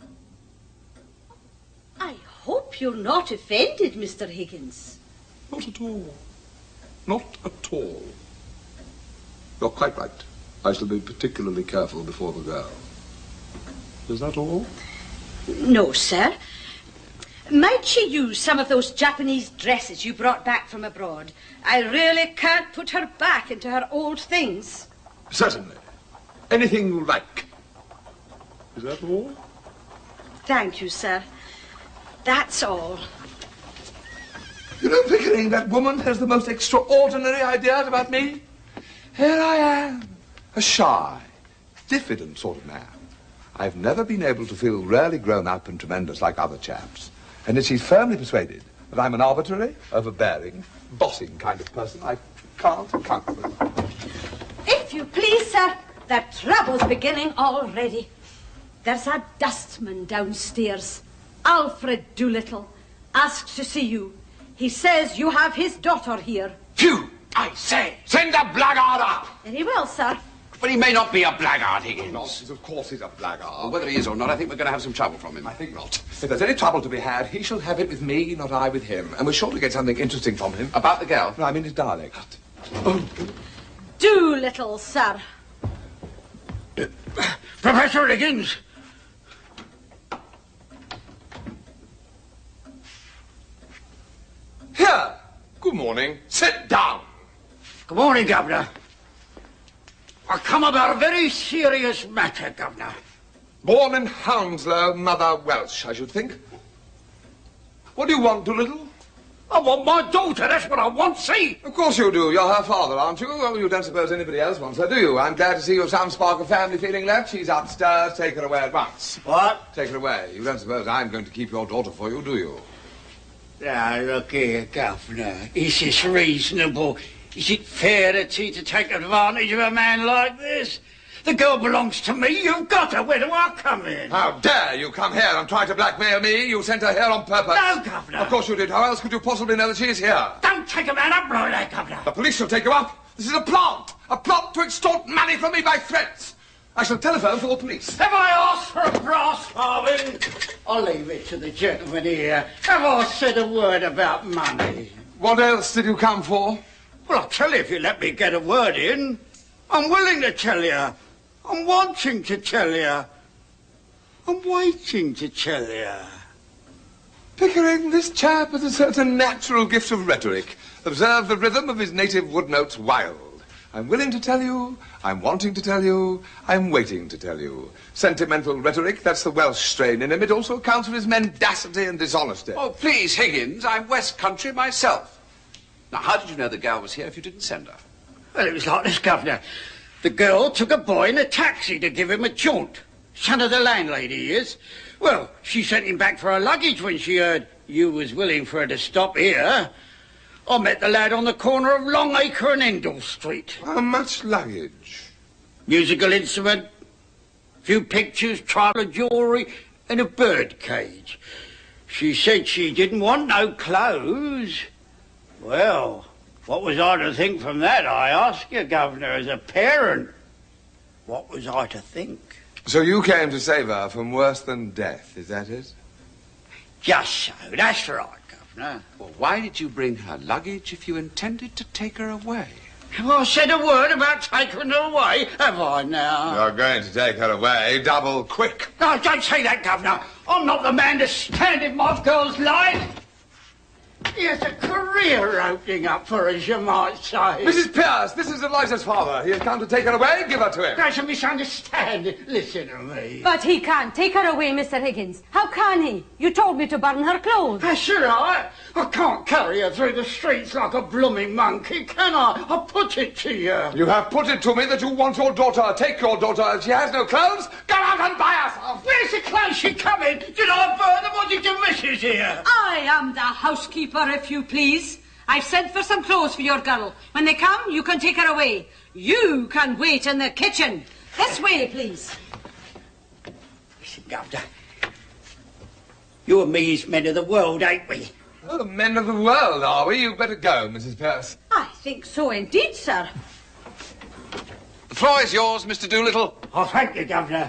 Speaker 9: I hope you're not offended, Mr. Higgins.
Speaker 8: Not at all. Not at all. You're quite right. I shall be particularly careful before the girl. Is that all?
Speaker 9: No, sir. Might she use some of those Japanese dresses you brought back from abroad? I really can't put her back into her old things.
Speaker 8: Certainly. Anything you like. Is that all?
Speaker 9: Thank you, sir. That's all.
Speaker 8: You know, Pickering, that woman has the most extraordinary ideas about me. Here I am, a shy, diffident sort of man. I've never been able to feel really grown up and tremendous like other chaps. And if she's firmly persuaded that I'm an arbitrary, overbearing, bossing kind of person, I can't count with her.
Speaker 9: If you please, sir, the trouble's beginning already. There's a dustman downstairs, Alfred Doolittle, asks to see you. He says you have his daughter here.
Speaker 5: Phew! I say, send the blackguard up!
Speaker 9: Very well, sir.
Speaker 5: But he may not be a blackguard, Higgins.
Speaker 8: Nonsense, of course he's a blackguard.
Speaker 5: Well, whether he is or not, I think we're going to have some trouble from him.
Speaker 8: I think not. If there's any trouble to be had, he shall have it with me, not I with him. And we're sure to get something interesting from him.
Speaker 5: About the girl?
Speaker 8: No, I mean his dialect.
Speaker 9: Doolittle, sir.
Speaker 7: Professor Higgins.
Speaker 8: Here. Good morning. Sit down.
Speaker 7: Good morning, Governor. I come about a very serious matter, Governor.
Speaker 8: Born in Hounslow, mother Welsh, I should think. What do you want, Doolittle?
Speaker 7: I want my daughter, that's what I want, see?
Speaker 8: Of course you do. You're her father, aren't you? Well, you don't suppose anybody else wants her, do you? I'm glad to see you have some spark of family feeling left. She's upstairs. Take her away at once.
Speaker 7: What?
Speaker 8: Take her away. You don't suppose I'm going to keep your daughter for you, do you?
Speaker 7: Now, look here, Governor. Is this reasonable? Is it fair to take advantage of a man like this? The girl belongs to me. You've got her. Where do I come in?
Speaker 8: How dare you come here and try to blackmail me? You sent her here on purpose.
Speaker 7: No, Governor.
Speaker 8: Of course you did. How else could you possibly know that she is here?
Speaker 7: Don't take a man up like that, Governor.
Speaker 8: The police shall take you up. This is a plot. A plot to extort money from me by threats. I shall telephone for the police.
Speaker 7: Have I asked for a brass farthing? I'll leave it to the gentleman here. Have I said a word about money?
Speaker 8: What else did you come for?
Speaker 7: Well, I'll tell you if you let me get a word in. I'm willing to tell you. I'm wanting to tell you. I'm waiting to tell you.
Speaker 8: Pickering, this chap has a certain natural gift of rhetoric. Observe the rhythm of his native wood notes wild. I'm willing to tell you, I'm wanting to tell you, I'm waiting to tell you. Sentimental rhetoric, that's the Welsh strain in him. It also accounts for his mendacity and dishonesty.
Speaker 5: Oh, please, Higgins, I'm West Country myself. Now, how did you know the gal was here if you didn't send her?
Speaker 7: Well, it was like this, Governor. The girl took a boy in a taxi to give him a jaunt. Son of the landlady, he is. Well, she sent him back for her luggage when she heard you was willing for her to stop here. I met the lad on the corner of Longacre and Endell Street.
Speaker 8: How much luggage?
Speaker 7: Musical instrument, few pictures, trifle of jewellery, and a bird cage. She said she didn't want no clothes. Well, what was I to think from that, I ask you, Governor, as a parent? What was I to think?
Speaker 8: So you came to save her from worse than death, is that it?
Speaker 7: Just so, that's right, Governor.
Speaker 5: Well, why did you bring her luggage if you intended to take her away?
Speaker 7: Have I said a word about taking her away, have I now?
Speaker 8: You're going to take her away double quick.
Speaker 7: No, don't say that, Governor. I'm not the man to stand in my girl's life. Here's a career opening up for us, you might say.
Speaker 8: Mrs. Pierce, this is Eliza's father. He has come to take her away. Give her to him.
Speaker 7: That's a misunderstanding. Listen to me.
Speaker 9: But he can't take her away, Mr. Higgins. How can he? You told me to burn her clothes.
Speaker 7: That's right. I can't carry her through the streets like a blooming monkey, can I? I put it to you.
Speaker 8: You have put it to me that you want your daughter. Take your daughter. If she has no clothes, go out and buy herself.
Speaker 7: Where's the clothes she coming? Did I burn them or did the missus here?
Speaker 9: I am the housekeeper, if you please. I've sent for some clothes for your girl. When they come, you can take her away. You can wait in the kitchen. This way, please.
Speaker 7: Listen, Governor. You and me is men of the world, ain't we?
Speaker 8: Oh, the men of the world, are we? You'd better go, Mrs. Pierce.
Speaker 9: I think so indeed, sir.
Speaker 5: The floor is yours, Mr. Doolittle.
Speaker 7: Oh, thank you, Governor.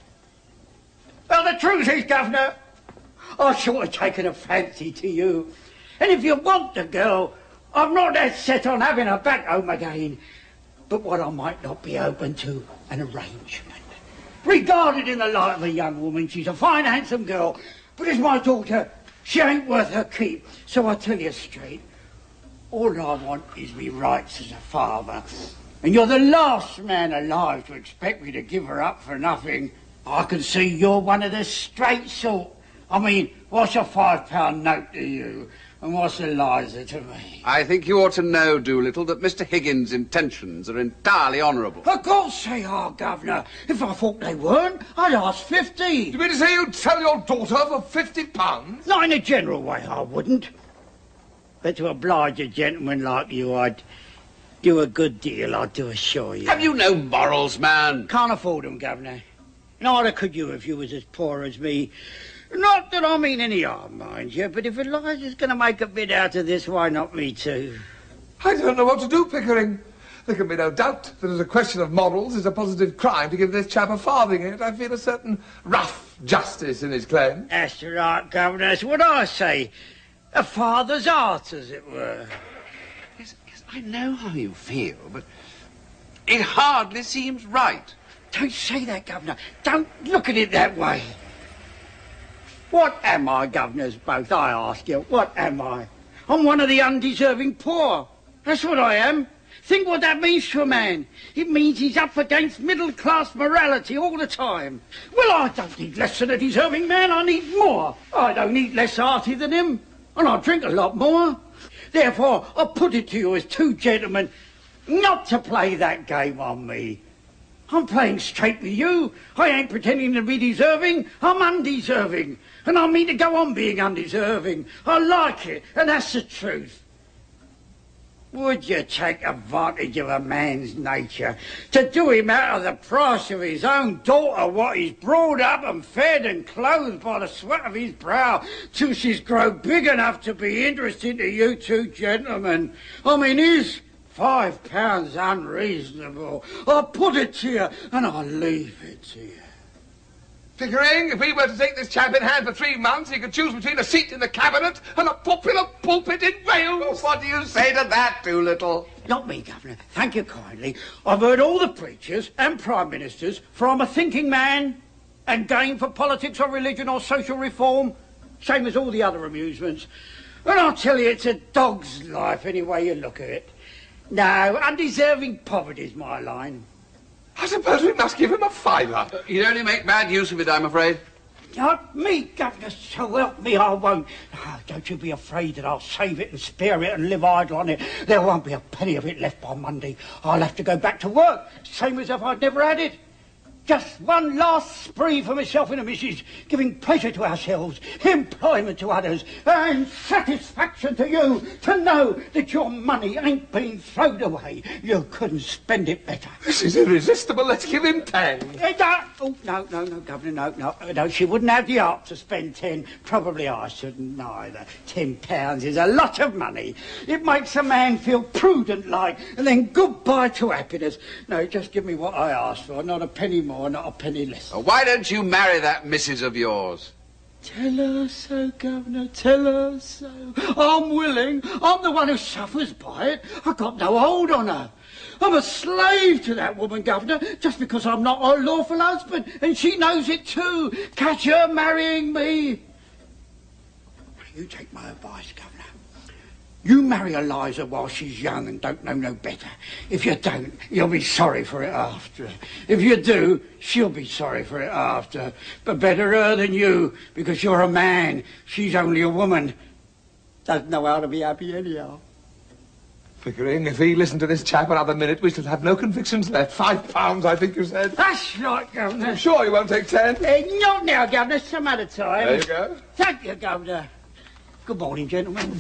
Speaker 7: Well, the truth is, Governor, I've sort of taken a fancy to you. And if you want the girl, I'm not that set on having her back home again. But what I might not be open to, an arrangement. Regarded in the light of a young woman, she's a fine, handsome girl. But as my daughter, she ain't worth her keep. So I tell you straight, all I want is me rights as a father. And you're the last man alive to expect me to give her up for nothing. I can see you're one of the straight sort. I mean, what's a £5 note to you? And what's Eliza to me?
Speaker 5: I think you ought to know, Doolittle, that Mr. Higgins' intentions are entirely honourable.
Speaker 7: Of course they are, Governor. If I thought they weren't, I'd ask 50.
Speaker 8: You mean to say you'd sell your daughter for £50?
Speaker 7: Not in a general way, I wouldn't. But to oblige a gentleman like you, I'd do a good deal, I do assure you.
Speaker 5: Have you no morals, man?
Speaker 7: Can't afford them, Governor. Neither could you if you was as poor as me. Not that I mean any harm, mind you, but if Eliza's going to make a bid out of this, why not me too?
Speaker 8: I don't know what to do, Pickering. There can be no doubt that as a question of morals, it's a positive crime to give this chap a farthing in it. I feel a certain rough justice in his claim.
Speaker 7: That's right, Governor. That's what I say. A father's art, as it were.
Speaker 5: Yes, I know how you feel, but it hardly seems right.
Speaker 7: Don't say that, Governor. Don't look at it that way. What am I, Governors both, I ask you? What am I? I'm one of the undeserving poor. That's what I am. Think what that means to a man. It means he's up against middle-class morality all the time. Well, I don't need less than a deserving man, I need more. I don't need less hearty than him, and I drink a lot more. Therefore, I put it to you as two gentlemen not to play that game on me. I'm playing straight with you. I ain't pretending to be deserving. I'm undeserving. And I mean to go on being undeserving. I like it, and that's the truth. Would you take advantage of a man's nature to do him out of the price of his own daughter what he's brought up and fed and clothed by the sweat of his brow till she's grown big enough to be interesting to you two gentlemen? I mean, is £5 unreasonable? I'll put it to you and I'll leave it to you.
Speaker 8: Pickering, if we were to take this chap in hand for 3 months, he could choose between a seat in the cabinet and a popular pulpit in Wales.
Speaker 5: What do you say to that, Doolittle?
Speaker 7: Not me, Governor. Thank you kindly. I've heard all the preachers and prime ministers, for I'm a thinking man and game for politics or religion or social reform, same as all the other amusements. And I'll tell you, it's a dog's life any way you look at it. No, undeserving poverty's my line.
Speaker 8: I suppose we must give him a fiver.
Speaker 5: He'd only make bad use of it, I'm afraid.
Speaker 7: Not me, Governor, so help me, I won't. Oh, don't you be afraid that I'll save it and spare it and live idle on it. There won't be a penny of it left by Monday. I'll have to go back to work, same as if I'd never had it. Just one last spree for myself and the missus, giving pleasure to ourselves, employment to others, and satisfaction to you to know that your money ain't been thrown away. You couldn't spend it better.
Speaker 8: This is irresistible. Let's give him 10.
Speaker 7: Oh, no, Governor, no, she wouldn't have the heart to spend 10. Probably I shouldn't either. £10 is a lot of money. It makes a man feel prudent-like, and then goodbye to happiness. No, just give me what I asked for, not a penny more, not a penny less.
Speaker 5: Why don't you marry that missus of yours?
Speaker 7: Tell her so, Governor, tell her so. I'm willing. I'm the one who suffers by it. I've got no hold on her. I'm a slave to that woman, Governor, just because I'm not her lawful husband, and she knows it too. Catch her marrying me. You take my advice, Governor. You marry Eliza while she's young and don't know no better. If you don't, you'll be sorry for it after. If you do, she'll be sorry for it after. But better her than you, because you're a man. She's only a woman. Doesn't know how to be happy anyhow.
Speaker 8: Pickering, if he listened to this chap another minute, we shall have no convictions left. £5, I think you said.
Speaker 7: That's right, Governor.
Speaker 8: I'm sure you won't take 10.
Speaker 7: Not now, Governor, some other time.
Speaker 8: There you go.
Speaker 7: Thank you, Governor. Good morning, gentlemen.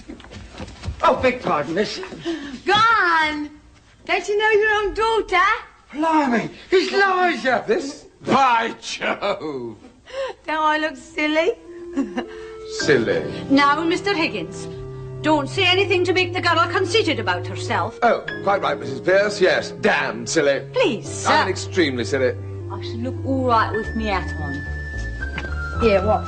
Speaker 7: Oh, beg pardon, miss.
Speaker 4: Gone! Don't you know your own daughter?
Speaker 7: Blimey, it's Liza.
Speaker 8: This?
Speaker 5: By Jove!
Speaker 4: Don't I look silly?
Speaker 8: Silly.
Speaker 9: Now, Mr. Higgins, don't say anything to make the girl conceited about herself.
Speaker 8: Oh, quite right, Mrs. Pierce. Yes, damn silly.
Speaker 9: Please, sir.
Speaker 8: And extremely silly.
Speaker 1: I should look all right with me hat on. Here, what?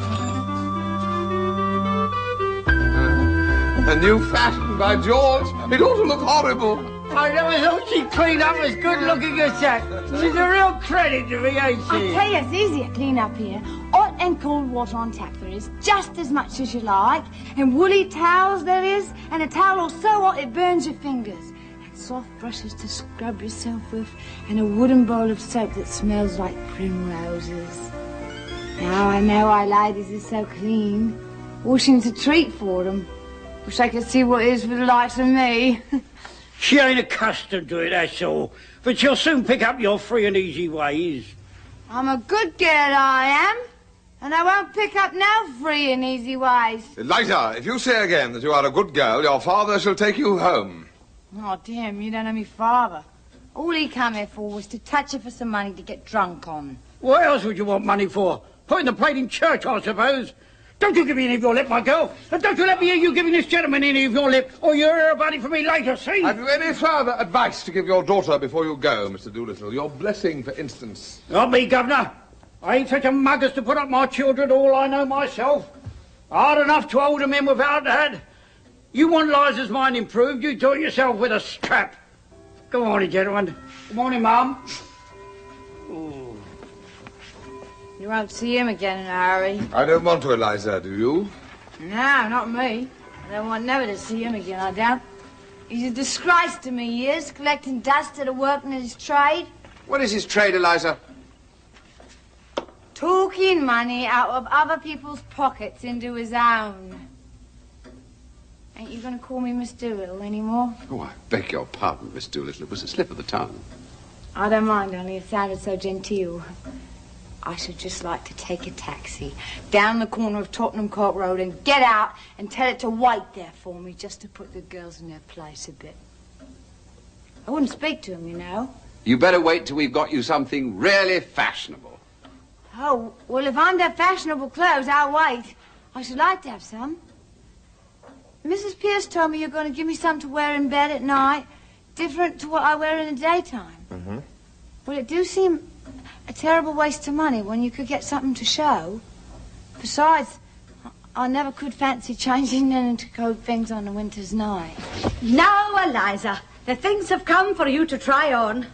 Speaker 8: A new fashion, by George. It ought to look horrible.
Speaker 7: I never thought she'd clean up as good-looking as that. She's a real credit to me, ain't she?
Speaker 4: I tell you, it's easy to clean up here. Hot and cold water on tap there is, just as much as you like. And woolly towels there is, and a towel so hot it burns your fingers. And soft brushes to scrub yourself with, and a wooden bowl of soap that smells like primroses. Now I know why ladies are so clean. wishing to treat for them. Wish I could see what it is for the likes of me.
Speaker 7: She ain't accustomed to it, that's all. But she'll soon pick up your free and easy ways.
Speaker 4: I'm a good girl, I am. And I won't pick up no free and easy ways.
Speaker 8: Eliza, if you say again that you are a good girl, your father shall take you home.
Speaker 4: Oh, damn, you don't know me father. All he come here for was to touch her for some money to get drunk on.
Speaker 7: What else would you want money for? Putting the plate in church, I suppose. Don't you give me any of your lip, my girl. And don't you let me hear you giving this gentleman any of your lip, or you'll hear about it from me later, see?
Speaker 8: Have you any further advice to give your daughter before you go, Mr. Doolittle? Your blessing, for instance.
Speaker 7: Not me, Governor. I ain't such a mug as to put up my children all I know myself. Hard enough to hold them in without that. You want Liza's mind improved, you do it yourself with a strap. Good morning, gentlemen. Good morning, Mum.
Speaker 4: You won't see him again in a hurry.
Speaker 8: I don't want to, Eliza, do you?
Speaker 4: No, not me. I don't want never to see him again, I don't. He's a disgrace to me, he is, collecting dust instead of working at his trade.
Speaker 5: What is his trade, Eliza?
Speaker 4: Talking money out of other people's pockets into his own. Ain't you going to call me Miss Doolittle anymore?
Speaker 5: Oh, I beg your pardon, Miss Doolittle. It was a slip of the tongue.
Speaker 4: I don't mind, only it sounded so genteel. I should just like to take a taxi down the corner of Tottenham Court Road and get out and tell it to wait there for me just to put the girls in their place a bit. I wouldn't speak to him, you know.
Speaker 5: You better wait till we've got you something really fashionable.
Speaker 4: Oh, well, if I'm that fashionable clothes, I'll wait. I should like to have some. Mrs. Pierce told me you're going to give me some to wear in bed at night, different to what I wear in the daytime.
Speaker 8: Mm-hmm.
Speaker 4: Well, it do seem a terrible waste of money when you could get something to show. Besides, I never could fancy changing into coat things on a winter's night.
Speaker 9: Now, Eliza, the things have come for you to try on.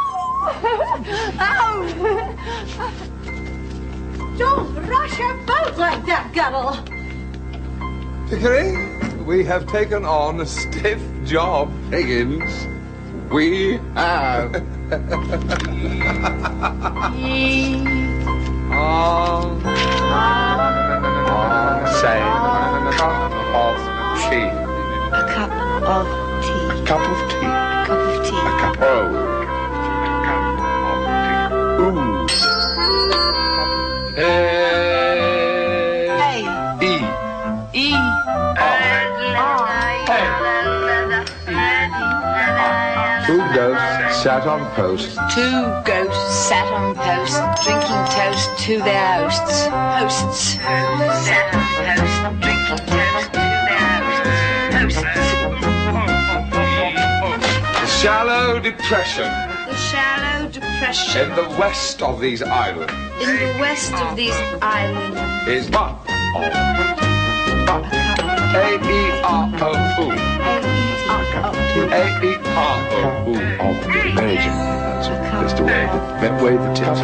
Speaker 4: Oh!
Speaker 9: Don't rush about like that, girl.
Speaker 8: Pickering, we have taken on a stiff job.
Speaker 5: Higgins, we have.
Speaker 8: Say, cup of tea.
Speaker 4: A cup of tea.
Speaker 8: A cup of tea.
Speaker 4: A cup of tea.
Speaker 8: A cup of tea. Ooh.
Speaker 4: Hey.
Speaker 8: E.
Speaker 4: E.
Speaker 8: Two ghosts sat on post.
Speaker 4: Two ghosts sat on post, drinking toast to their hosts. Hosts. Sat on post, drinking toast to their hosts. Hosts.
Speaker 8: The shallow depression.
Speaker 4: The shallow depression.
Speaker 8: In the west of these islands.
Speaker 4: In the west of these islands.
Speaker 8: Is but A-E-R-O-U. A-E-R-O-U of Belgium. That's the way. That way the tips.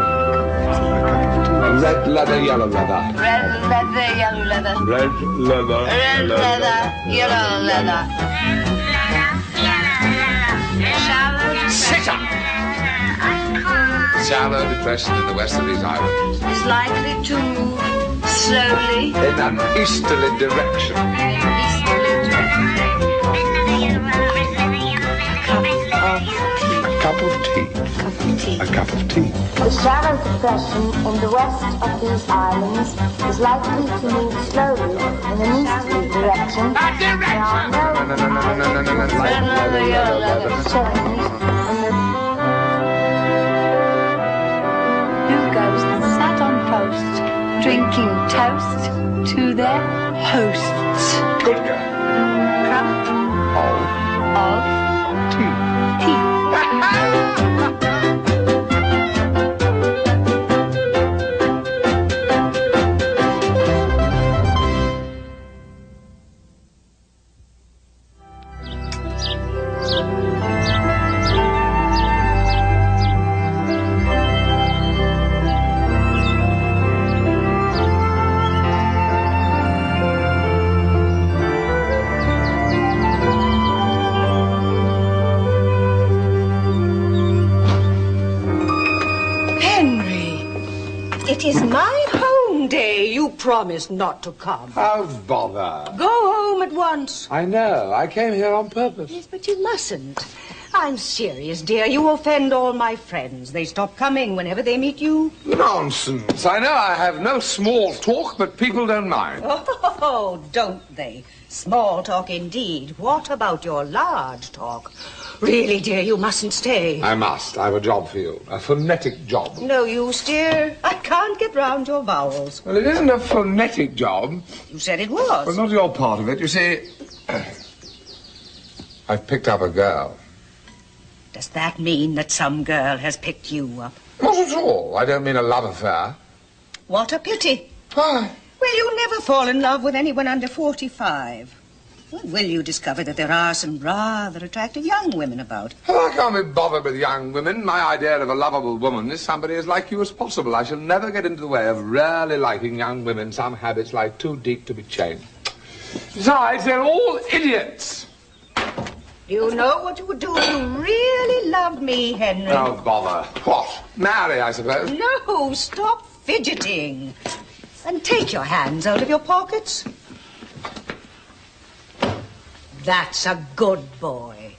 Speaker 8: Red leather, yellow leather.
Speaker 4: Red leather, yellow leather.
Speaker 8: Red leather.
Speaker 4: Red leather, yellow leather. Shallow
Speaker 8: Sit up! Shallow depression in the west of these islands.
Speaker 4: is likely to move slowly
Speaker 8: In an easterly direction.
Speaker 4: Cup of tea.
Speaker 8: A cup of tea.
Speaker 4: The shallow depression in the west of these islands is likely to move slowly in an easterly direction. There are no Two ghosts sat on post, drinking toast to their hosts.
Speaker 8: Good girl.
Speaker 4: Cup of tea.
Speaker 3: Day, you promised not to come.
Speaker 8: Oh, bother.
Speaker 3: Go home at once.
Speaker 8: I know. I came here on purpose.
Speaker 3: Yes, but you mustn't. I'm serious, dear. You offend all my friends. They stop coming whenever they meet you.
Speaker 8: Nonsense. I know I have no small talk, but people don't mind.
Speaker 3: Oh, don't they? Small talk indeed. What about your large talk? Really, dear, you mustn't stay.
Speaker 8: I must. I have a job for you. A phonetic job.
Speaker 3: No use, dear. I can't get round your vowels.
Speaker 8: Well, it isn't a phonetic job.
Speaker 3: You said it was.
Speaker 8: Well, not your part of it. You see, I've picked up a girl.
Speaker 3: Does that mean that some girl has picked you up?
Speaker 8: Not at all. I don't mean a love affair.
Speaker 3: What a pity.
Speaker 8: Why?
Speaker 3: Well, you never fall in love with anyone under 45. Well, will you discover that there are some rather attractive young women about?
Speaker 8: Well, I can't be bothered with young women. My idea of a lovable woman is somebody as like you as possible. I shall never get into the way of really liking young women. Some habits lie too deep to be changed. Besides, they're all idiots.
Speaker 3: You know what you would do if you really loved me, Henry?
Speaker 8: Oh, bother. What? Marry, I suppose?
Speaker 3: No, stop fidgeting. And take your hands out of your pockets. That's a good boy.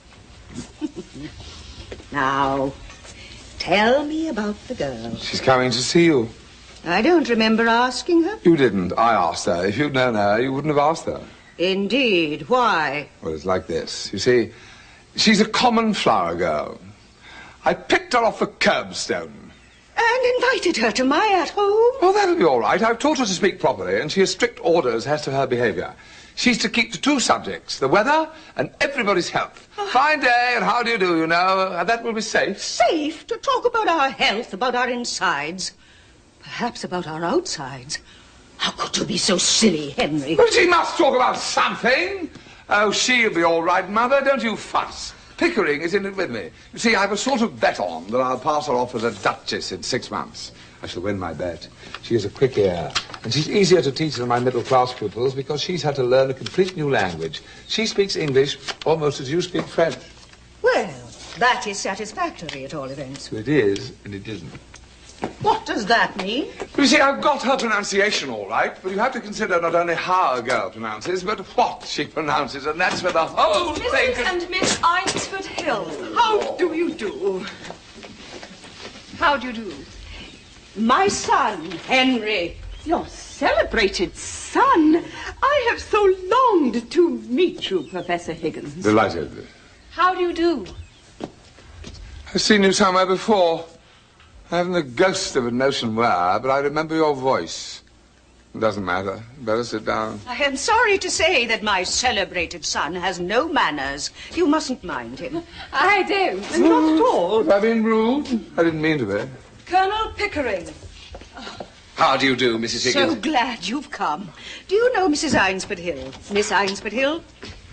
Speaker 3: Now, tell me about the girl.
Speaker 8: She's coming to see you.
Speaker 3: I don't remember asking her.
Speaker 8: You didn't. I asked her. If you'd known her, you wouldn't have asked her.
Speaker 3: Indeed. Why?
Speaker 8: Well, it's like this. You see, she's a common flower girl. I picked her off the curbstone.
Speaker 3: And invited her to my at-home?
Speaker 8: Oh, that'll be all right. I've taught her to speak properly, and she has strict orders as to her behaviour. She's to keep to two subjects, the weather and everybody's health. Fine day and how do you do, you know. And that will be safe.
Speaker 3: Safe? To talk about our health, about our insides. Perhaps about our outsides. How could you be so silly, Henry?
Speaker 8: Well, she must talk about something. Oh, she'll be all right, Mother. Don't you fuss. Pickering is in it with me. You see, I've a sort of bet on that I'll pass her off as a duchess in 6 months. I shall win my bet. She has a quick ear, and she's easier to teach than my middle-class pupils because she's had to learn a complete new language. She speaks English almost as you speak French.
Speaker 3: Well, that is satisfactory at all events.
Speaker 8: So it is, and it isn't.
Speaker 3: What does that mean?
Speaker 8: You see, I've got her pronunciation all right, but you have to consider not only how a girl pronounces, but what she pronounces, and that's where the whole thing...
Speaker 3: Mrs. and Miss Eynsford Hill, how do you do?
Speaker 1: How do you do?
Speaker 3: My son, Henry.
Speaker 10: Your celebrated son. I have so longed to meet you, Professor Higgins.
Speaker 8: Delighted.
Speaker 1: How do you do?
Speaker 8: I've seen you somewhere before. I haven't the ghost of a notion where, but I remember your voice. It doesn't matter. Better sit down.
Speaker 3: I am sorry to say that my celebrated son has no manners. You mustn't mind him.
Speaker 1: I don't.
Speaker 3: Not at all.
Speaker 8: Have I been rude? I didn't mean to be.
Speaker 3: Colonel Pickering.
Speaker 5: How do you do, Mrs. Higgins?
Speaker 3: So glad you've come. Do you know Mrs. Eynsford Hill? Miss Eynsford Hill?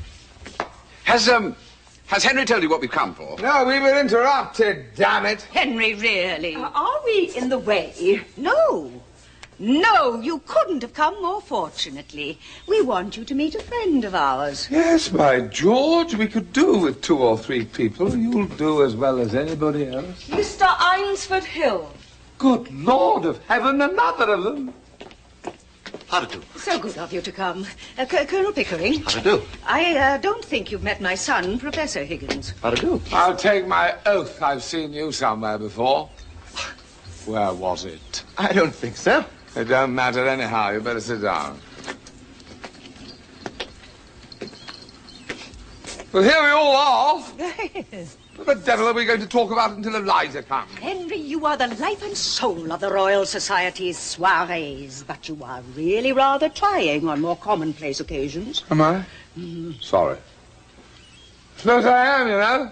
Speaker 5: Has Henry told you what we've come for?
Speaker 8: No, we were interrupted, damn it.
Speaker 3: Henry, really?
Speaker 10: Are we in the way?
Speaker 3: No. No, you couldn't have come more fortunately. We want you to meet a friend of ours.
Speaker 8: Yes, by George, we could do with 2 or 3 people. You'll do as well as anybody else.
Speaker 10: Mr. Eynsford Hill.
Speaker 8: Good Lord of heaven, another of them.
Speaker 11: How to do?
Speaker 3: So good of you to come. Colonel Pickering.
Speaker 11: How to do?
Speaker 3: I don't think you've met my son, Professor Higgins.
Speaker 11: How to do?
Speaker 8: I'll take my oath I've seen you somewhere before. Where was it?
Speaker 11: I don't think so.
Speaker 8: It don't matter anyhow. You better sit down. Well, here we all are. What the devil are we going to talk about until Eliza comes?
Speaker 3: Henry, you are the life and soul of the Royal Society's soirees, but you are really rather trying on more commonplace occasions.
Speaker 8: Am I? Sorry. Suppose I am, you know.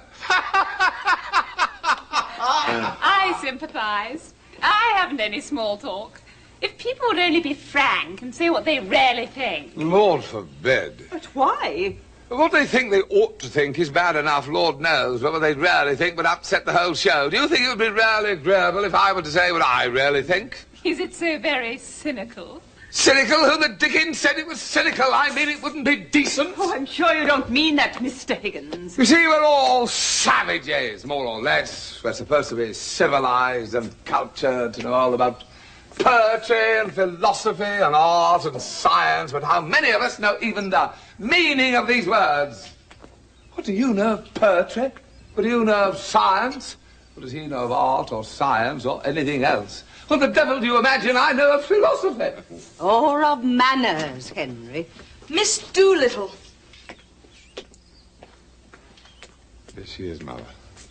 Speaker 1: I sympathise. I haven't any small talk. If people would only be frank and say what they really think.
Speaker 8: Lord forbid.
Speaker 10: But why?
Speaker 8: What they think they ought to think is bad enough, Lord knows, but what they really think would upset the whole show. Do you think it would be really agreeable if I were to say what I really think?
Speaker 1: Is it so very cynical?
Speaker 8: Cynical? Who the dickens said it was cynical? I mean, it wouldn't be decent.
Speaker 10: Oh, I'm sure you don't mean that, Mr. Higgins.
Speaker 8: You see, we're all savages, more or less. We're supposed to be civilized and cultured to know all about poetry and philosophy and art and science, but how many of us know even the meaning of these words? What do you know of poetry? What do you know of science? What does he know of art or science or anything else? What the devil do you imagine I know of philosophy?
Speaker 3: Or of manners, Henry.
Speaker 10: Miss Doolittle.
Speaker 8: There she is, Mother.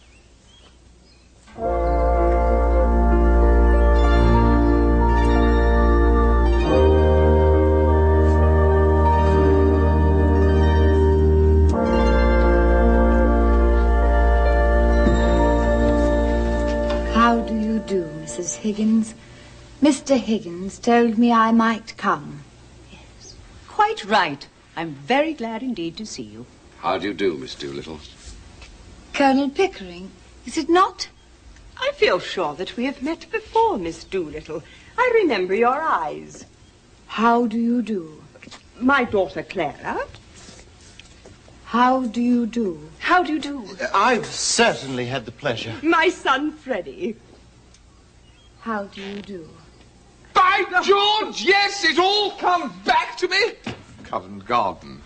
Speaker 4: How do you do, Mrs. Higgins? Mr. Higgins told me I might come.
Speaker 3: Yes, quite right. I'm very glad indeed to see you.
Speaker 5: How do you do, Miss Doolittle?
Speaker 4: Colonel Pickering, is it not?
Speaker 10: I feel sure that we have met before, Miss Doolittle. I remember your eyes.
Speaker 4: How do you do?
Speaker 10: My daughter Clara.
Speaker 4: How do you do?
Speaker 10: How do you do?
Speaker 11: I've certainly had the pleasure.
Speaker 10: My son Freddie.
Speaker 4: How do you do?
Speaker 8: By George, yes, it all comes back to me. Covent Garden.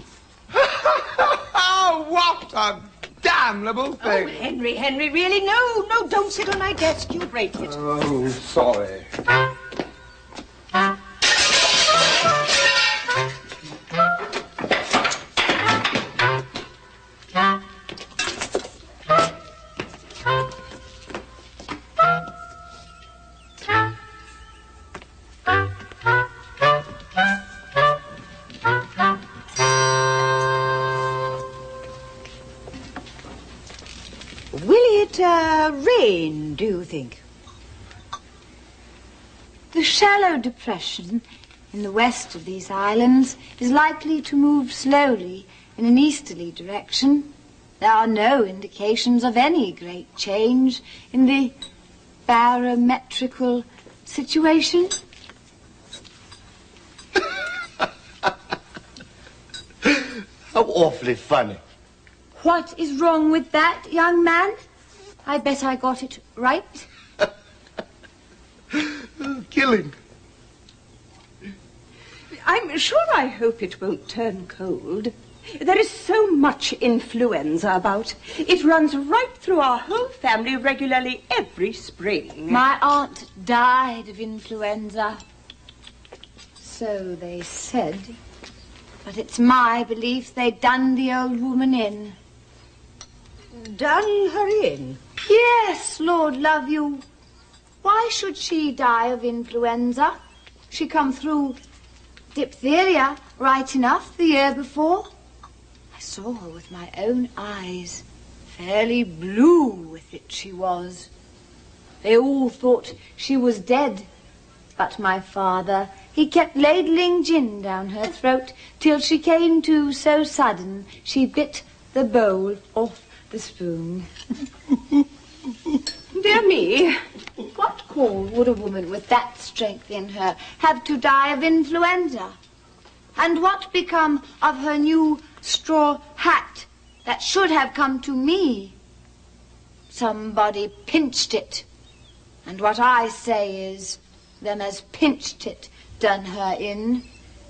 Speaker 8: What a damnable thing.
Speaker 3: Oh, Henry, really? No, don't sit on my desk. You'll break it.
Speaker 8: Oh, sorry.
Speaker 3: Will it rain, do you think?
Speaker 4: The shallow depression in the west of these islands is likely to move slowly in an easterly direction. There are no indications of any great change in the barometrical situation.
Speaker 11: How awfully funny.
Speaker 4: What is wrong with that, young man? I bet I got it right.
Speaker 11: Killing.
Speaker 10: I'm sure I hope it won't turn cold. There is so much influenza about. It runs right through our whole family regularly every spring.
Speaker 4: My aunt died of influenza. So they said. But it's my belief they done the old woman in.
Speaker 3: Done her in?
Speaker 4: Yes, Lord love you. Why should she die of influenza? She come through diphtheria right enough the year before. I saw her with my own eyes. Fairly blue with it she was. They all thought she was dead. But my father, he kept ladling gin down her throat till she came to so sudden she bit the bowl off the spoon.
Speaker 10: Dear me.
Speaker 4: What call would a woman with that strength in her have to die of influenza? And what become of her new straw hat that should have come to me? Somebody pinched it. And what I say is, them as pinched it done her in.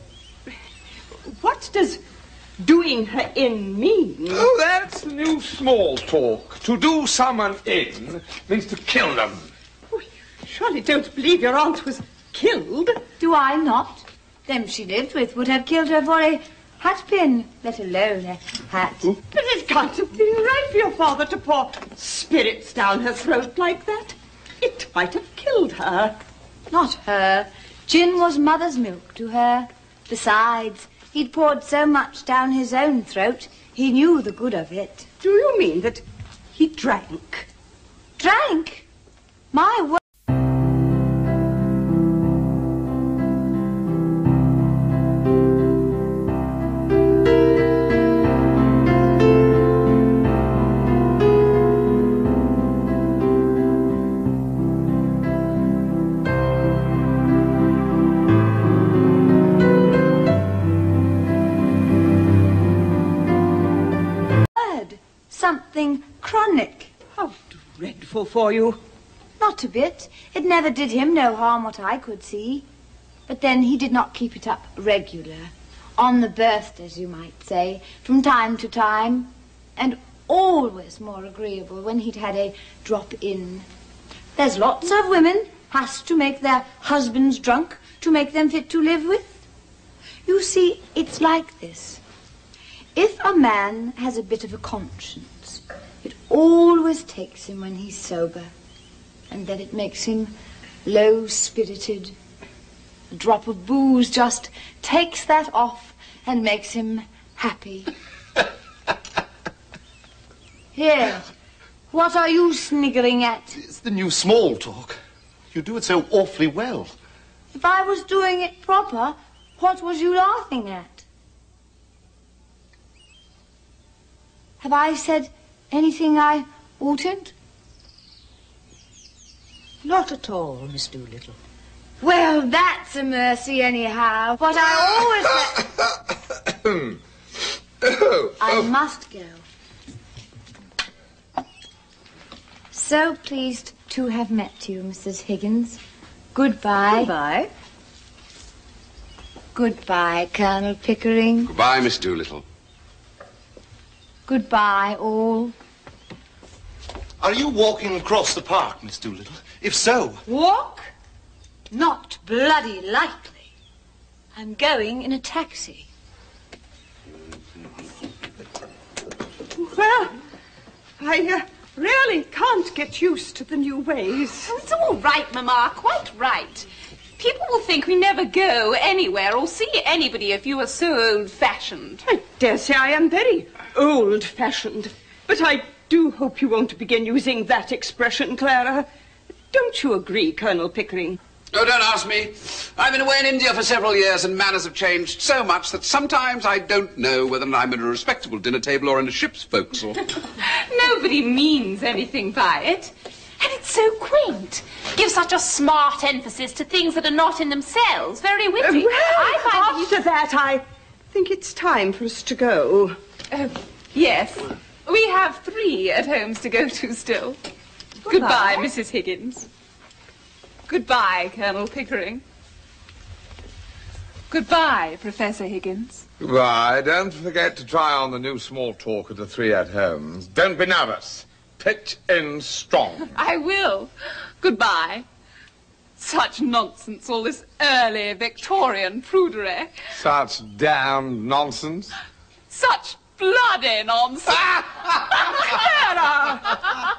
Speaker 10: What does doing her in mean?
Speaker 8: Oh, that's new small talk. To do someone in means to kill them.
Speaker 10: Oh, you surely don't believe your aunt was killed?
Speaker 4: Do I not? Them she lived with would have killed her for a hatpin, let alone a hat.
Speaker 10: But it can't have been right for your father to pour spirits down her throat like that. It might have killed her.
Speaker 4: Not her. Gin was mother's milk to her. Besides, he'd poured so much down his own throat, he knew the good of it.
Speaker 10: Do you mean that he drank?
Speaker 4: Drank? My word. Something chronic.
Speaker 10: How dreadful for you.
Speaker 4: Not a bit. It never did him no harm, what I could see. But then he did not keep it up regular. On the burst, as you might say, from time to time. And always more agreeable when he'd had a drop-in. There's lots of women has to make their husbands drunk to make them fit to live with. You see, it's like this. If a man has a bit of a conscience, it always takes him when he's sober. And then it makes him low-spirited. A drop of booze just takes that off and makes him happy. Here, what are you sniggering at?
Speaker 11: It's the new small talk. You do it so awfully well.
Speaker 4: If I was doing it proper, what was you laughing at? Have I said anything I oughtn't?
Speaker 3: Not at all, Miss Doolittle.
Speaker 4: Well, that's a mercy anyhow. What I always said... I must go. So pleased to have met you, Mrs. Higgins. Goodbye.
Speaker 3: Goodbye.
Speaker 4: Goodbye, Colonel Pickering.
Speaker 5: Goodbye, Miss Doolittle.
Speaker 4: Goodbye, all.
Speaker 11: Are you walking across the park, Miss Doolittle? If so...
Speaker 9: Walk? Not bloody likely. I'm going in a taxi.
Speaker 10: Well, I really can't get used to the new ways.
Speaker 1: Oh, it's all right, Mamma, quite right. People will think we never go anywhere or see anybody if you are so old-fashioned.
Speaker 10: I dare say I am very old-fashioned, but I do hope you won't begin using that expression, Clara. Don't you agree, Colonel Pickering?
Speaker 5: Oh, don't ask me. I've been away in India for several years and manners have changed so much that sometimes I don't know whether I'm at a respectable dinner table or in a ship's forecastle.
Speaker 1: Nobody means anything by it. And it's so quaint. Gives such a smart emphasis to things that are not in themselves. Very witty.
Speaker 10: After that, I think it's time for us to go.
Speaker 1: Yes. We have 3 at homes to go to still. Goodbye, Mrs. Higgins. Goodbye, Colonel Pickering. Goodbye, Professor Higgins.
Speaker 8: Goodbye. Don't forget to try on the new small talk at the 3 at homes. Don't be nervous. Pitch in strong.
Speaker 1: I will. Goodbye. Such nonsense, all this early Victorian prudery.
Speaker 8: Such damned nonsense.
Speaker 1: Such bloody nonsense. Clara!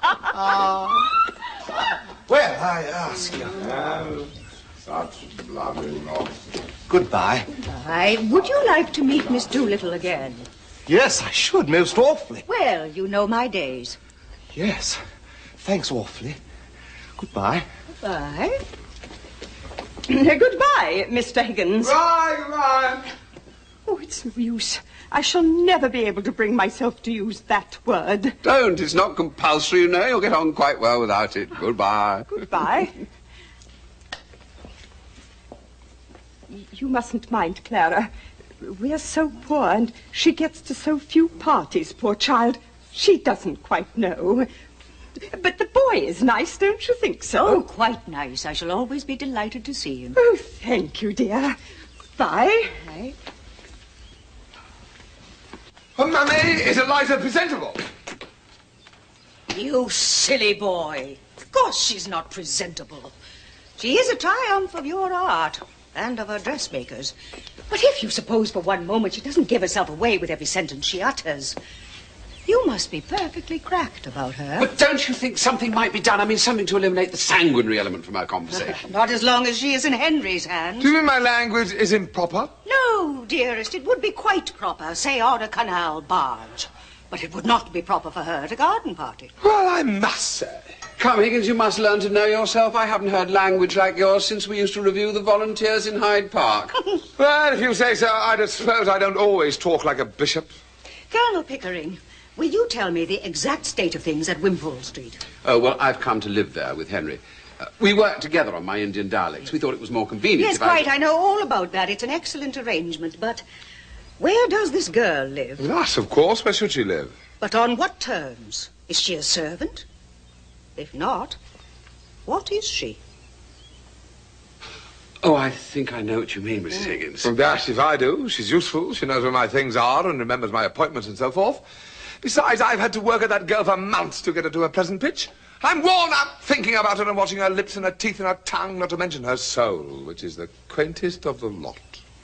Speaker 11: Well, I ask you.
Speaker 8: Such bloody nonsense.
Speaker 11: Goodbye.
Speaker 3: Would you like to meet Miss Doolittle again?
Speaker 11: Yes, I should, most awfully.
Speaker 3: Well, you know my days.
Speaker 11: Yes. Thanks awfully. Goodbye.
Speaker 3: Goodbye.
Speaker 10: Goodbye, Mr. Higgins.
Speaker 8: Goodbye.
Speaker 10: Oh, it's no use. I shall never be able to bring myself to use that word.
Speaker 5: Don't. It's not compulsory, you know. You'll get on quite well without it. Goodbye.
Speaker 10: Goodbye. You mustn't mind, Clara. We're so poor, and she gets to so few parties, poor child. She doesn't quite know. But the boy is nice, don't you think so?
Speaker 3: Oh, quite nice. I shall always be delighted to see him.
Speaker 10: Oh, thank you, dear. Goodbye.
Speaker 3: Bye.
Speaker 8: Oh, Mummy, is Eliza presentable?
Speaker 3: You silly boy. Of course she's not presentable. She is a triumph of your art and of her dressmakers. But if you suppose for one moment she doesn't give herself away with every sentence she utters, you must be perfectly cracked about her.
Speaker 5: But don't you think something might be done? I mean, something to eliminate the sanguinary element from our conversation.
Speaker 3: Not as long as she is in Henry's hands.
Speaker 8: Do you mean my language is improper?
Speaker 3: No, dearest, it would be quite proper, say on a canal barge. But it would not be proper for her at a garden party.
Speaker 8: Well, I must say.
Speaker 5: Come, Higgins, you must learn to know yourself. I haven't heard language like yours since we used to review the volunteers in Hyde Park.
Speaker 8: Well, if you say so, I suppose I don't always talk like a bishop.
Speaker 3: Colonel Pickering, will you tell me the exact state of things at Wimpole Street?
Speaker 5: Oh, well, I've come to live there with Henry. We worked together on my Indian dialects. We thought it was more convenient.
Speaker 3: Yes, quite. I know all about that. It's an excellent arrangement. But where does this girl live?
Speaker 8: With us, of course. Where should she live?
Speaker 3: But on what terms? Is she a servant? If not, What is she?
Speaker 5: Oh, I think I know what you mean, Mrs. Higgins.
Speaker 8: Well, dashed if I do. She's useful. She knows where my things are and remembers my appointments and so forth. Besides, I've had to work at that girl for months to get her to a pleasant pitch. I'm worn out thinking about her and watching her lips and her teeth and her tongue, not to mention her soul, which is the quaintest of the lot.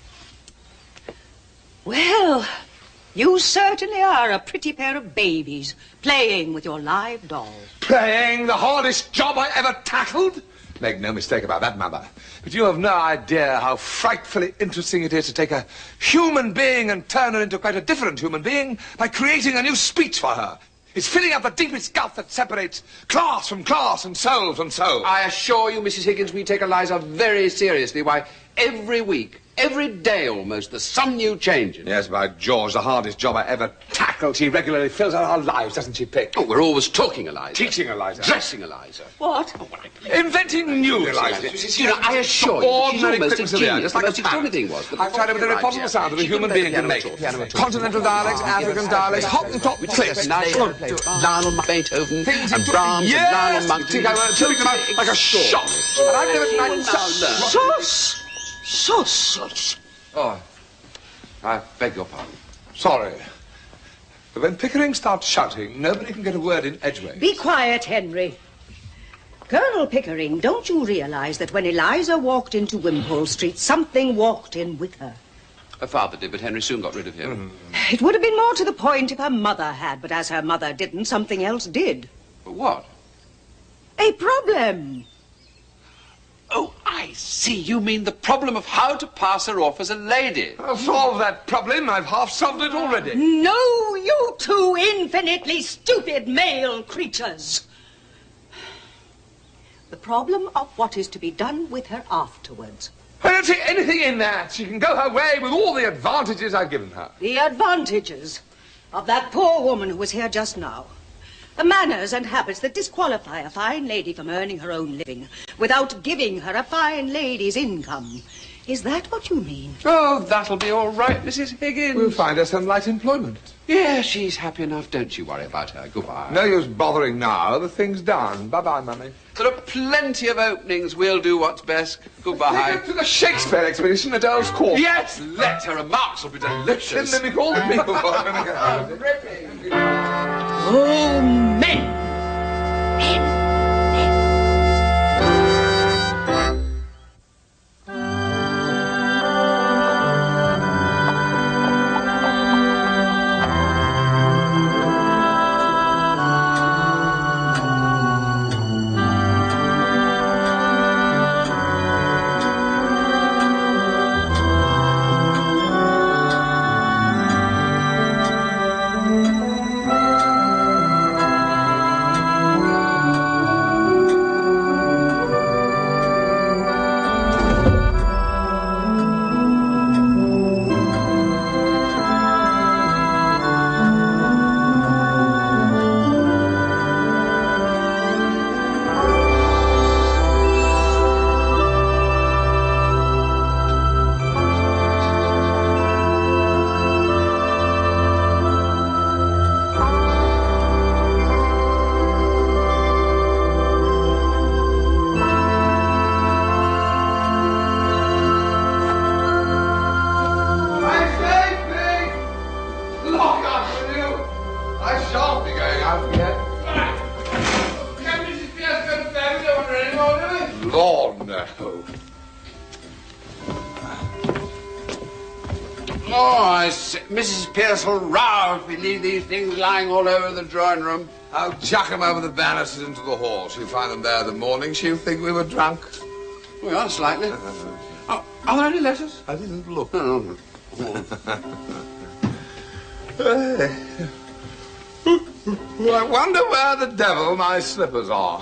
Speaker 3: Well, you certainly are a pretty pair of babies, playing with your live doll.
Speaker 8: Playing? The hardest job I ever tackled? Make no mistake about that, Mother. But you have no idea how frightfully interesting it is to take a human being and turn her into quite a different human being by creating a new speech for her. It's filling up the deepest gulf that separates class from class and soul from soul.
Speaker 5: I assure you, Mrs. Higgins, we take Eliza very seriously. Why, every week, every day almost, there's some new change in her.
Speaker 8: Yes, by George, the hardest job I ever tackled. She regularly fills out our lives, doesn't she, Pick?
Speaker 5: Oh, we're always talking Eliza.
Speaker 8: Teaching Eliza.
Speaker 5: Dressing Eliza.
Speaker 3: What?
Speaker 8: Inventing new Eliza.
Speaker 5: You know, I assure you, she's
Speaker 8: ordinary
Speaker 5: almost a
Speaker 8: quickness of
Speaker 5: genius.
Speaker 8: just
Speaker 5: The
Speaker 8: like
Speaker 5: most
Speaker 8: a parrot.
Speaker 5: extraordinary thing was that
Speaker 8: I've tried every
Speaker 5: before she
Speaker 8: possible
Speaker 5: arrived
Speaker 8: sound that a
Speaker 5: here,
Speaker 8: human
Speaker 5: she
Speaker 8: being
Speaker 5: could
Speaker 8: can
Speaker 5: play
Speaker 8: make.
Speaker 5: piano,
Speaker 8: Continental dialects, African dialects, Hottentot cliffs.
Speaker 5: Lionel Beethoven and Brahms and Lionel Monk.
Speaker 8: Tilting them out like a shot. And I've never tried
Speaker 3: Sus! Sus!
Speaker 5: Oh, I beg your pardon.
Speaker 8: Sorry. But when Pickering starts shouting, nobody can get a word in edgeways.
Speaker 3: Be quiet, Henry. Colonel Pickering, don't you realize that when Eliza walked into Wimpole Street, something walked in with her?
Speaker 5: Her father did, but Henry soon got rid of him.
Speaker 3: It would have been more to the point if her mother had, but as her mother didn't, something else did.
Speaker 5: But what?
Speaker 3: A problem.
Speaker 5: Oh, I see. You mean the problem of how to pass her off as a lady.
Speaker 8: I'll solve that problem. I've half solved it already.
Speaker 3: No, you two infinitely stupid male creatures. The problem of what is to be done with her afterwards.
Speaker 8: I don't see anything in that. She can go her way with all the advantages I've given her.
Speaker 3: The advantages of that poor woman who was here just now. The manners and habits that disqualify a fine lady from earning her own living without giving her a fine lady's income. Is that what you mean?
Speaker 5: Oh, that'll be all right, Mrs. Higgins.
Speaker 8: We'll find her some light employment.
Speaker 5: Yeah, she's happy enough. Don't you worry about her. Goodbye.
Speaker 8: No use bothering now. The thing's done. Bye-bye, Mummy.
Speaker 5: There are plenty of openings. We'll do what's best. Goodbye.
Speaker 8: Take her to the Shakespeare exhibition at Earl's Court.
Speaker 5: Yes, let her. Remarks will be delicious.
Speaker 8: Then we call the people for
Speaker 3: Oh, men!
Speaker 8: Lord, no.
Speaker 5: Oh, I see. Mrs. Pierce will row if we leave these things lying all over the drawing room.
Speaker 8: I'll chuck them over the banisters into the hall. She'll find them there in the morning. She'll think we were drunk.
Speaker 5: We are slightly. Oh, are there any letters?
Speaker 8: I didn't look.
Speaker 5: No.
Speaker 8: I wonder where the devil my slippers are.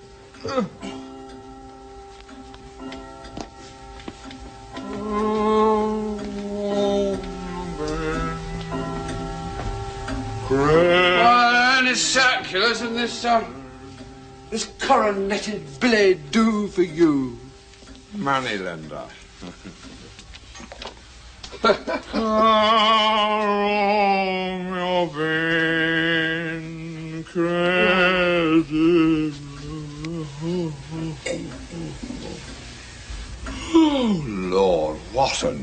Speaker 5: Well, any circulars in this coroneted blade do for you?
Speaker 8: Money lender.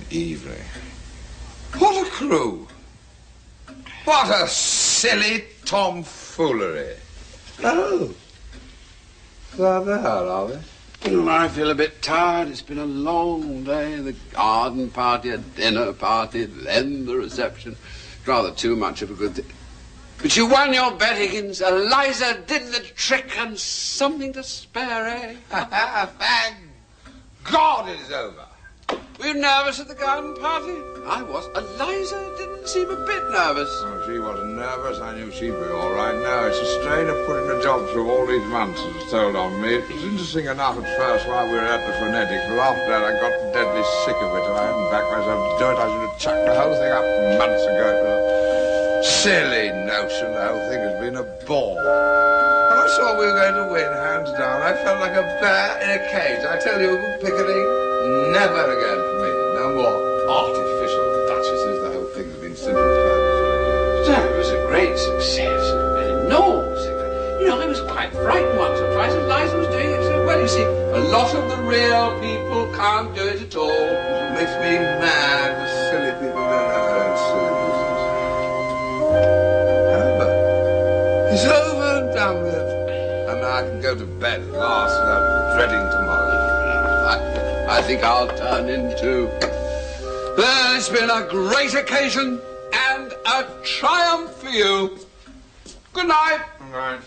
Speaker 8: evening. What a crew. What a silly tomfoolery. Oh. So there, are they?
Speaker 5: I feel a bit tired. It's been a long day. The garden party, a dinner party, then the reception. Rather too much of a good thing. But you won your bet, Higgins. Eliza did the trick and something to spare, eh?
Speaker 8: Thank God it is over.
Speaker 5: Were you nervous at the garden party? I was. Eliza didn't seem a bit nervous.
Speaker 8: Oh, she wasn't nervous. I knew she'd be all right. No, it's a strain of putting the job through all these months that was told on me. It was interesting enough at first while we were at the phonetics, but after that I got deadly sick of it. I hadn't backed myself to do it. I should have chucked the whole thing up months ago. It was a silly notion. The whole thing has been a bore. When I saw we were going to win, hands down, I felt like a bear in a cage. I tell you, Pickering, never again for me. No more artificial duchesses. The whole thing's been simplified.
Speaker 5: That was a great success. An enormous success. You know, I was quite frightened once or twice. Eliza was doing it so well. You see, a lot of the real people can't do it at all.
Speaker 8: It makes me mad. The silly people don't know their own silly business. However, it's over and done with. And now I can go to bed at last without dreading tomorrow.
Speaker 5: I think I'll turn in too. It's been a great occasion and a triumph for you. Good night.
Speaker 8: Good night.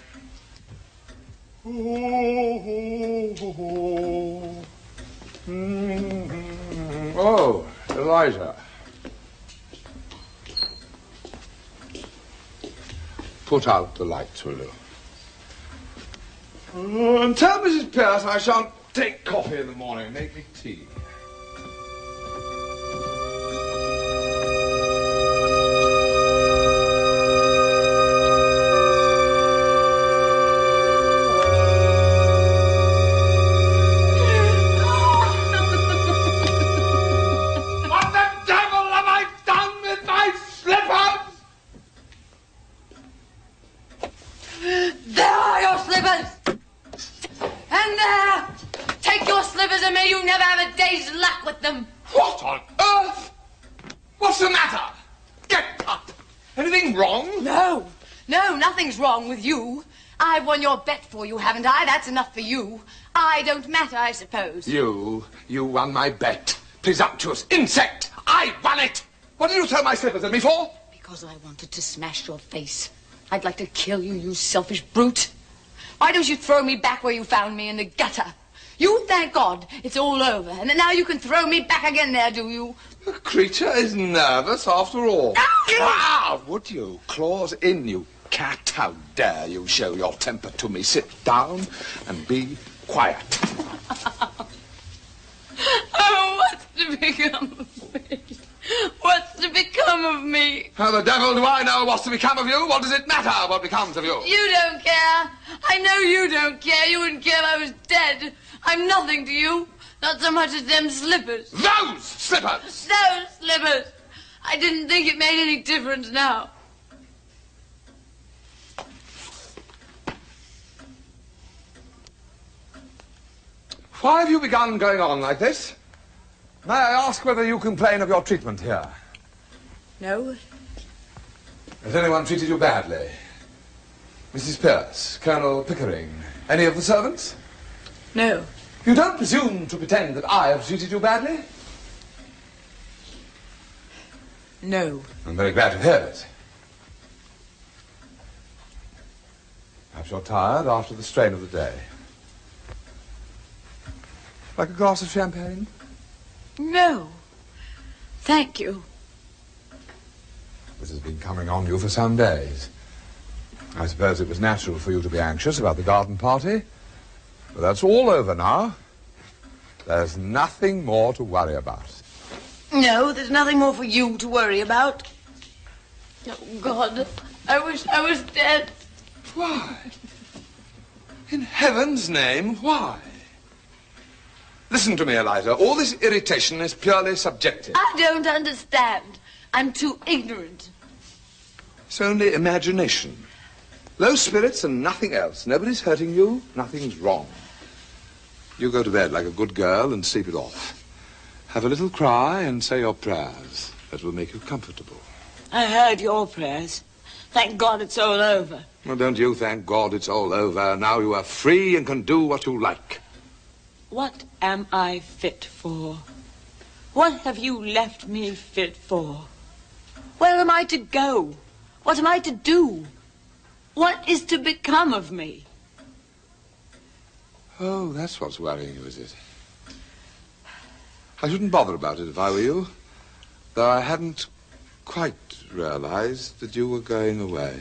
Speaker 8: Oh, Eliza. Put out the lights, will you? And tell Mrs. Pierce I shan't take coffee in the morning. Make me tea. What on earth? What's the matter? Get up! Anything wrong?
Speaker 12: No, nothing's wrong with you. I've won your bet for you, haven't I? That's enough for you. I don't matter, I suppose.
Speaker 8: You won my bet. Presumptuous insect! I won it! What did you throw my slippers at me for?
Speaker 12: Because I wanted to smash your face. I'd like to kill you, you selfish brute. Why don't you throw me back where you found me in the gutter? You thank God it's all over, and now you can throw me back again there, do you?
Speaker 8: The creature is nervous after all. Ah, would you? Claws in, you cat. How dare you show your temper to me? Sit down and be quiet.
Speaker 12: Oh, what's to become of me? What's to become of me?
Speaker 8: How the devil do I know what's to become of you? What does it matter what becomes of you?
Speaker 12: You don't care. I know you don't care. You wouldn't care if I was dead. I'm nothing to you. Not so much as them slippers.
Speaker 8: Those slippers!
Speaker 12: Those slippers! I didn't think it made any difference now.
Speaker 8: Why have you begun going on like this? May I ask whether you complain of your treatment here?
Speaker 12: No.
Speaker 8: Has anyone treated you badly? Mrs. Pierce, Colonel Pickering, any of the servants?
Speaker 12: No.
Speaker 8: You don't presume to pretend that I have treated you badly?
Speaker 12: No.
Speaker 8: I'm very glad to hear it. Perhaps you're tired after the strain of the day. Like a glass of champagne?
Speaker 12: No. Thank you.
Speaker 8: This has been coming on you for some days. I suppose it was natural for you to be anxious about the garden party. But that's all over now. There's nothing more to worry about.
Speaker 12: No, there's nothing more for you to worry about. Oh, God, I wish I was dead.
Speaker 8: Why? In heaven's name, why? Listen to me, Eliza. All this irritation is purely subjective.
Speaker 12: I don't understand. I'm too ignorant.
Speaker 8: It's only imagination. Low spirits and nothing else. Nobody's hurting you. Nothing's wrong. You go to bed like a good girl and sleep it off. Have a little cry and say your prayers. That will make you comfortable.
Speaker 13: I heard your prayers. Thank God it's all over.
Speaker 8: Well, don't you thank God it's all over. Now you are free and can do what you like.
Speaker 13: What am I fit for? What have you left me fit for? Where am I to go? What am I to do? What is to become of me?
Speaker 8: Oh, that's what's worrying you, is it? I shouldn't bother about it if I were you, though I hadn't quite realized that you were going away.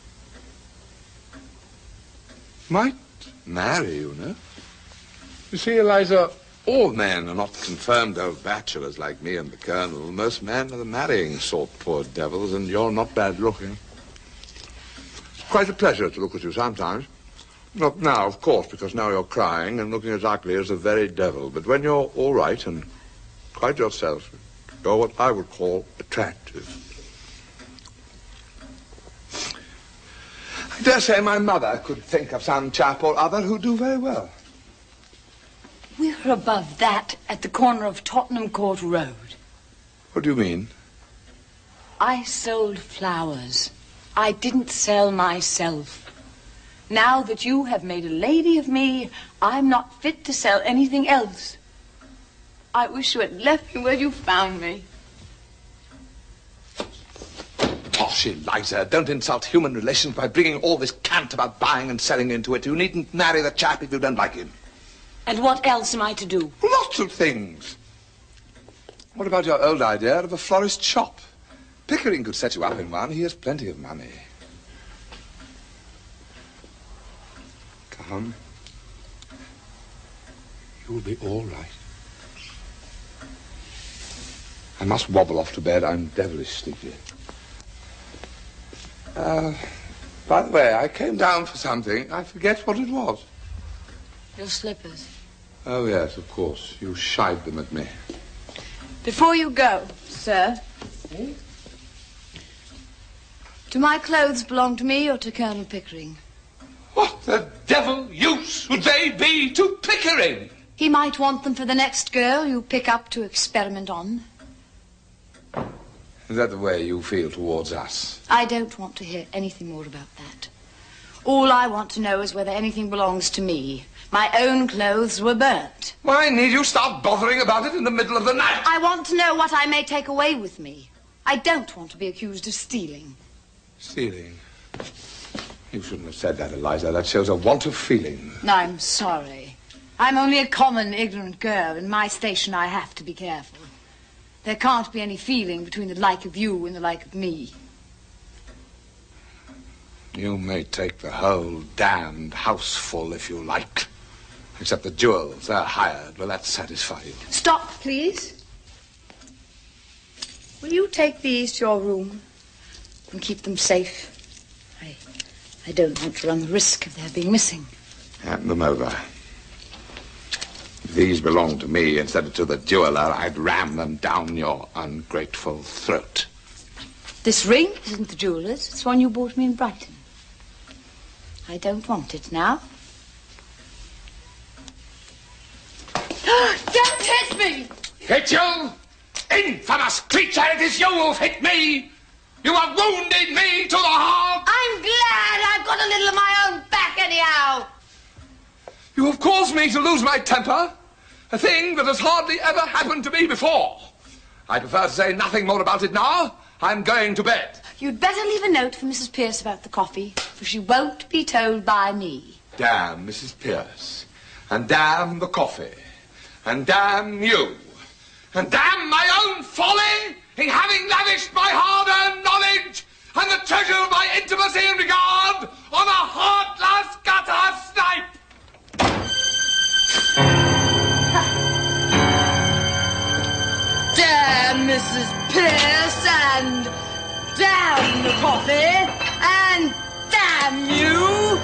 Speaker 8: Might marry, you know. You see, Eliza, all men are not confirmed old bachelors like me and the Colonel. Most men are the marrying sort, poor devils, and you're not bad looking. It's quite a pleasure to look at you sometimes. Not now, of course, because now you're crying and looking as ugly as the very devil. But when you're all right and quite yourself, you're what I would call attractive. I dare say my mother could think of some chap or other who'd do very well.
Speaker 12: We're above that at the corner of Tottenham Court Road.
Speaker 8: What do you mean?
Speaker 12: I sold flowers. I didn't sell myself. Now that you have made a lady of me, I'm not fit to sell anything else. I wish you had left me where you found me.
Speaker 8: Tosh, Eliza, don't insult human relations by bringing all this cant about buying and selling into it. You needn't marry the chap if you don't like him.
Speaker 12: And what else am I to do?
Speaker 8: Lots of things. What about your old idea of a florist's shop? Pickering could set you up in one. He has plenty of money. Come. You'll be all right. I must wobble off to bed. I'm devilish sleepy. By the way, I came down for something. I forget what it was.
Speaker 12: Your slippers.
Speaker 8: Oh, yes, of course. You shied them at me.
Speaker 12: Before you go, sir, do my clothes belong to me or to Colonel Pickering?
Speaker 8: What the devil use would they be to Pickering?
Speaker 12: He might want them for the next girl you pick up to experiment on.
Speaker 8: Is that the way you feel towards us?
Speaker 12: I don't want to hear anything more about that. All I want to know is whether anything belongs to me. My own clothes were burnt.
Speaker 8: Why need you start bothering about it in the middle of the night?
Speaker 12: I want to know what I may take away with me. I don't want to be accused of stealing.
Speaker 8: Stealing? You shouldn't have said that, Eliza. That shows a want of feeling.
Speaker 12: I'm sorry. I'm only a common, ignorant girl. In my station, I have to be careful. There can't be any feeling between the like of you and the like of me.
Speaker 8: You may take the whole damned house full if you like. Except the jewels, they're hired. Will that satisfy you?
Speaker 12: Stop, please. Will you take these to your room and keep them safe? I don't want to run the risk of their being missing.
Speaker 8: Hand them over. If these belong to me instead of to the jeweler, I'd ram them down your ungrateful throat.
Speaker 12: This ring isn't the jeweler's. It's one you bought me in Brighton. I don't want it now. Don't hit me!
Speaker 8: Hit you? Infamous creature, it is you who've hit me! You have wounded me to the heart!
Speaker 12: I'm glad I've got a little of my own back anyhow!
Speaker 8: You have caused me to lose my temper, a thing that has hardly ever happened to me before. I prefer to say nothing more about it now. I'm going to bed.
Speaker 12: You'd better leave a note for Mrs. Pierce about the coffee, for she won't be told by me.
Speaker 8: Damn Mrs. Pierce, and damn the coffee, and damn you, and damn my own folly in having lavished my hard-earned knowledge and the treasure of my intimacy and regard on a heartless gutter snipe.
Speaker 12: Damn Mrs. Pierce, and damn the coffee, and damn you!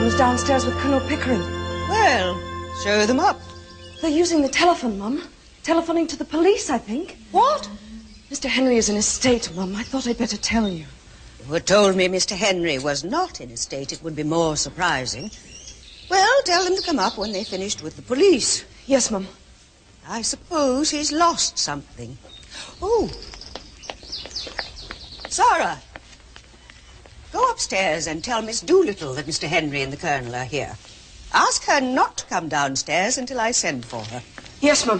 Speaker 14: gentleman's downstairs with Colonel Pickering.
Speaker 3: Well, show them up.
Speaker 14: They're using the telephone, Mum. Telephoning to the police, I think.
Speaker 3: What?
Speaker 14: Mr. Henry is in a state, Mum. I thought I'd better tell you.
Speaker 3: You had told me Mr. Henry was not in a state, it would be more surprising. Well, tell them to come up when they finished with the police.
Speaker 14: Yes, Mum.
Speaker 3: I suppose he's lost something. Oh. Sarah. Go upstairs and tell Miss Doolittle that Mr. Henry and the Colonel are here. Ask her not to come downstairs until I send for her.
Speaker 14: Yes, Mum.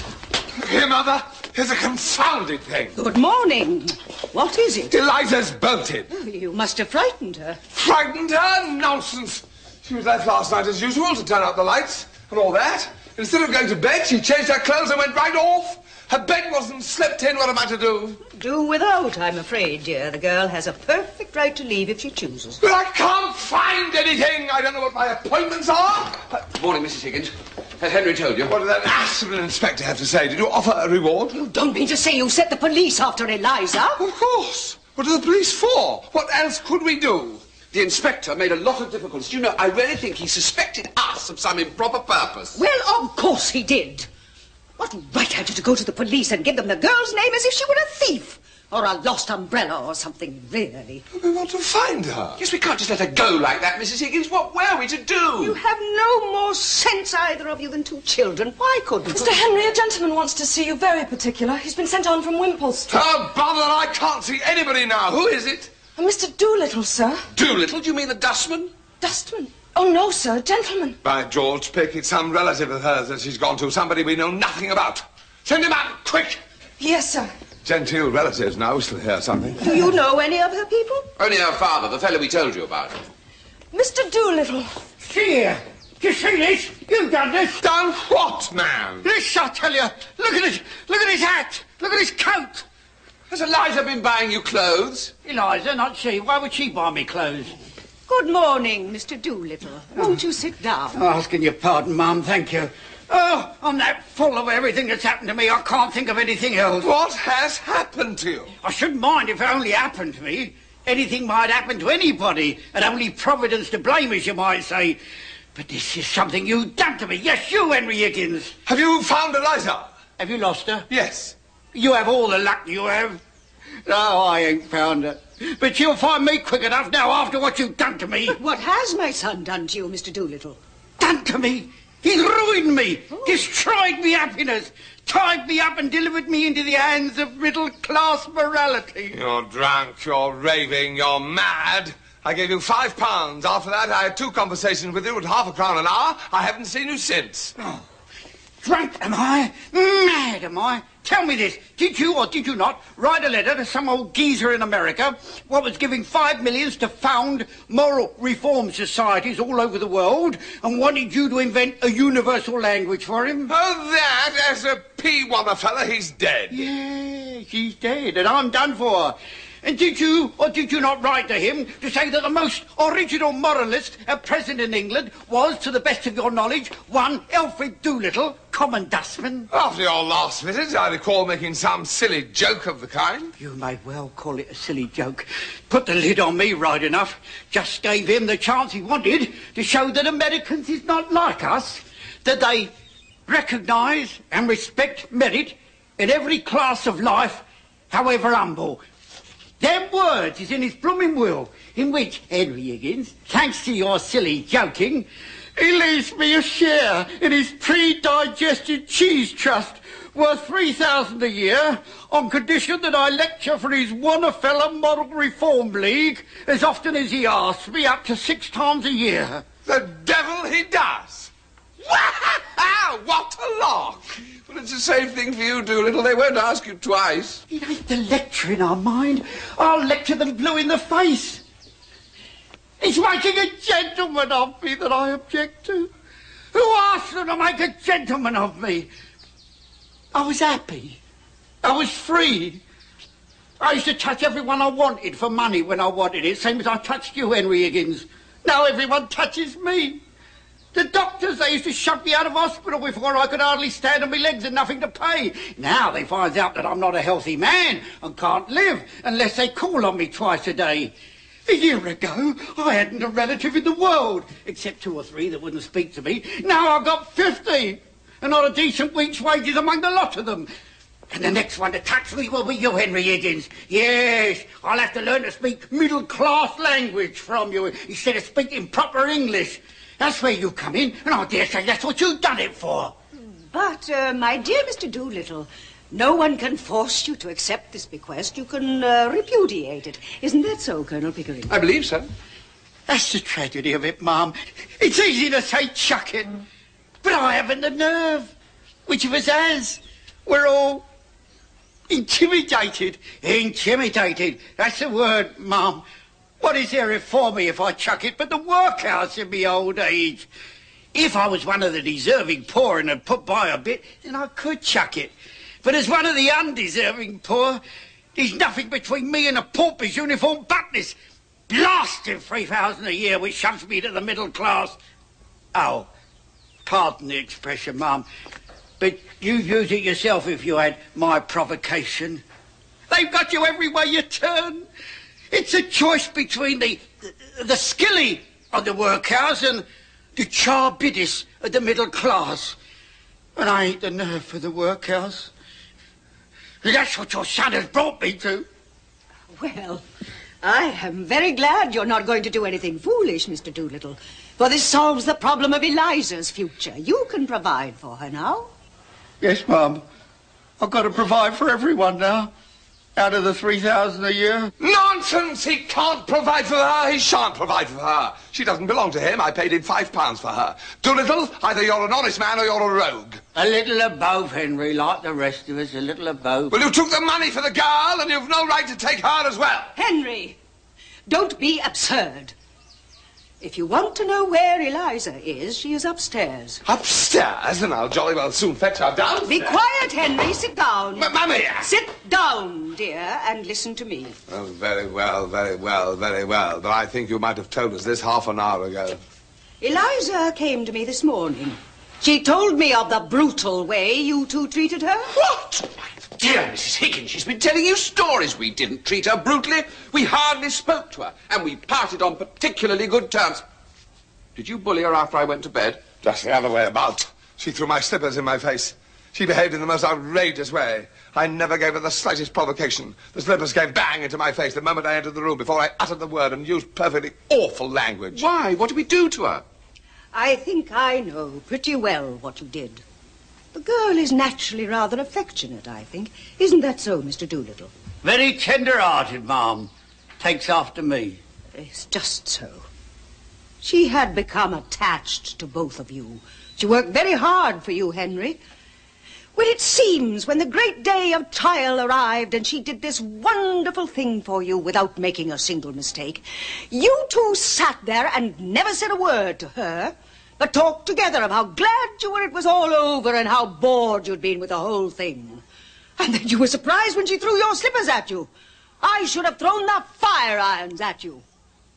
Speaker 8: Here, Mother. Here's a confounded thing.
Speaker 3: Good morning. What is it?
Speaker 8: Eliza's bolted.
Speaker 3: Oh, you must have frightened her.
Speaker 8: Frightened her? Nonsense. She was left last night as usual to turn out the lights and all that. Instead of going to bed, she changed her clothes and went right off. Her bed wasn't slept in. What am I to do?
Speaker 3: Do without, I'm afraid, dear. The girl has a perfect right to leave if she chooses.
Speaker 8: But I can't find anything. I don't know what my appointments are.
Speaker 5: Morning, Mrs. Higgins. Has Henry told you?
Speaker 8: What did that ass of an inspector have to say? Did you offer a reward?
Speaker 3: You don't mean to say you set the police after Eliza?
Speaker 8: Of course. What are the police for? What else could we do?
Speaker 5: The inspector made a lot of difficulties. You know, I really think he suspected us of some improper purpose.
Speaker 3: Well, of course he did. What right had you to go to the police and give them the girl's name as if she were a thief? Or a lost umbrella or something, really?
Speaker 8: We want to find her.
Speaker 5: Yes, we can't just let her go like that, Mrs. Higgins. What were we to do?
Speaker 3: You have no more sense, either of you, than two children. Why couldn't
Speaker 14: Mr. Henry, a gentleman wants to see you, very particular. He's been sent on from Wimpole Street.
Speaker 8: Oh, bother, I can't see anybody now. Who is it?
Speaker 14: Mr. Doolittle, sir.
Speaker 5: Doolittle? Do you mean the dustman?
Speaker 14: Dustman? Oh, no, sir, a gentleman.
Speaker 8: By George, Pick, it's some relative of hers that she's gone to, somebody we know nothing about. Send him out, quick!
Speaker 14: Yes, sir.
Speaker 8: Genteel relatives now, we still hear something.
Speaker 3: Do you know any of her people?
Speaker 5: Only her father, the fellow we told you about.
Speaker 14: Mr. Doolittle.
Speaker 7: See here. Do you see this? You've done this.
Speaker 8: Done what, man?
Speaker 7: This, I tell you. Look at it. Look at his hat. Look at his coat.
Speaker 5: Has Eliza been buying you clothes?
Speaker 7: Eliza, not she. Why would she buy me clothes?
Speaker 3: Good morning, Mr. Doolittle. Won't you sit down?
Speaker 7: Oh, asking your pardon, Mum, thank you. Oh, I'm that full of everything that's happened to me, I can't think of anything else.
Speaker 8: What has happened to you?
Speaker 7: I shouldn't mind if it only happened to me. Anything might happen to anybody, and only Providence to blame, as you might say. But this is something you've done to me. Yes, you, Henry Higgins.
Speaker 8: Have you found Eliza?
Speaker 7: Have you lost her?
Speaker 8: Yes.
Speaker 7: You have all the luck you have. No, I ain't found her. But you'll find me quick enough now after what you've done to me.
Speaker 3: But what has my son done to you, Mr. Doolittle?
Speaker 7: Done to me? He's ruined me, destroyed me happiness, tied me up and delivered me into the hands of middle-class morality.
Speaker 8: You're drunk, you're raving, you're mad. I gave you £5. After that, I had 2 conversations with you at £0.5 an hour. I haven't seen you since.
Speaker 7: Oh. Drunk, am I? Mad, am I? Tell me this. Did you or did you not write a letter to some old geezer in America what was giving $5 million to found moral reform societies all over the world and wanted you to invent a universal language for him?
Speaker 8: Oh, that? As a P1 fella, he's dead.
Speaker 7: Yes, he's dead, and I'm done for. And did you or did you not write to him to say that the most original moralist at present in England was, to the best of your knowledge, one Alfred Doolittle, common dustman?
Speaker 8: After your last visit, I recall making some silly joke of the kind.
Speaker 7: You may well call it a silly joke. Put the lid on me right enough. Just gave him the chance he wanted to show that Americans is not like us, that they recognise and respect merit in every class of life, however humble. Them words is in his blooming will, in which Henry Higgins, thanks to your silly joking, he leaves me a share in his pre-digested cheese trust worth $3,000 a year on condition that I lecture for his Wannafeller Moral Reform League as often as he asks me, up to 6 times a year.
Speaker 8: The devil he does! Wow! What a lark!
Speaker 5: Well, it's the same thing for you, Doolittle. They won't ask you twice.
Speaker 7: It ain't the lecture in our mind. I'll lecture them blue in the face. It's making a gentleman of me that I object to. Who asked them to make a gentleman of me? I was happy. I was free. I used to touch everyone I wanted for money when I wanted it, same as I touched you, Henry Higgins. Now everyone touches me. The doctors, they used to shove me out of hospital before I could hardly stand on my legs and nothing to pay. Now they find out that I'm not a healthy man and can't live unless they call on me twice a day. A year ago, I hadn't a relative in the world, except 2 or 3 that wouldn't speak to me. Now I've got 50, and not a decent week's wages among the lot of them. And the next one to touch me will be you, Henry Higgins. Yes, I'll have to learn to speak middle-class language from you instead of speaking proper English. That's where you come in, and I dare say that's what you've done it for.
Speaker 3: But, my dear Mr. Doolittle, no one can force you to accept this bequest. You can repudiate it. Isn't that so, Colonel Pickering?
Speaker 8: I believe so.
Speaker 7: That's the tragedy of it, Ma'am. It's easy to say chuck it, but I haven't the nerve. Which of us has? We're all intimidated. Intimidated. That's the word, Ma'am. What is there for me if I chuck it but the workhouse in me old age? If I was one of the deserving poor and had put by a bit, then I could chuck it. But as one of the undeserving poor, there's nothing between me and a pauper's uniform buttons. Blasted 3,000 a year, which shoves me to the middle class. Oh, pardon the expression, Ma'am, but you'd use it yourself if you had my provocation. They've got you every way you turn. It's a choice between the skilly of the workhouse and the charbidis of the middle class. And I ain't the nerve for the workhouse. That's what your son has brought me to.
Speaker 3: Well, I am very glad you're not going to do anything foolish, Mr. Doolittle, for this solves the problem of Eliza's future. You can provide for her now.
Speaker 7: Yes, Mum. I've got to provide for everyone now. Out of the 3,000 a year.
Speaker 8: Nonsense! He can't provide for her. He shan't provide for her. She doesn't belong to him. I paid him £5 for her. Doolittle, either you're an honest man or you're a rogue.
Speaker 7: A little of both, Henry, like the rest of us. A little of both.
Speaker 8: Well, you took the money for the girl, and you've no right to take her as well.
Speaker 3: Henry, don't be absurd. If you want to know where Eliza is, she is upstairs.
Speaker 8: Upstairs? And I'll jolly well soon fetch her downstairs.
Speaker 3: Be quiet, Henry. Sit down.
Speaker 8: Mammy!
Speaker 3: Sit down, dear, and listen to me.
Speaker 8: Oh, very well, very well, very well. But I think you might have told us this half an hour ago.
Speaker 3: Eliza came to me this morning. She told me of the brutal way you two treated her.
Speaker 5: What? Dear Mrs. Higgins, she's been telling you stories. We didn't treat her brutally. We hardly spoke to her, and we parted on particularly good terms. Did you bully her after I went to bed?
Speaker 8: Just the other way about. She threw my slippers in my face. She behaved in the most outrageous way. I never gave her the slightest provocation. The slippers came bang into my face the moment I entered the room before I uttered the word and used perfectly awful language.
Speaker 5: Why? What did we do to her?
Speaker 3: I think I know pretty well what you did. The girl is naturally rather affectionate, I think. Isn't that so, Mr. Doolittle?
Speaker 7: Very tender-hearted, Ma'am. Takes after me.
Speaker 3: It's just so. She had become attached to both of you. She worked very hard for you, Henry. Well, it seems when the great day of trial arrived and she did this wonderful thing for you without making a single mistake, you two sat there and never said a word to her, but talked together of how glad you were it was all over and how bored you'd been with the whole thing. And then you were surprised when she threw your slippers at you. I should have thrown the fire irons at you.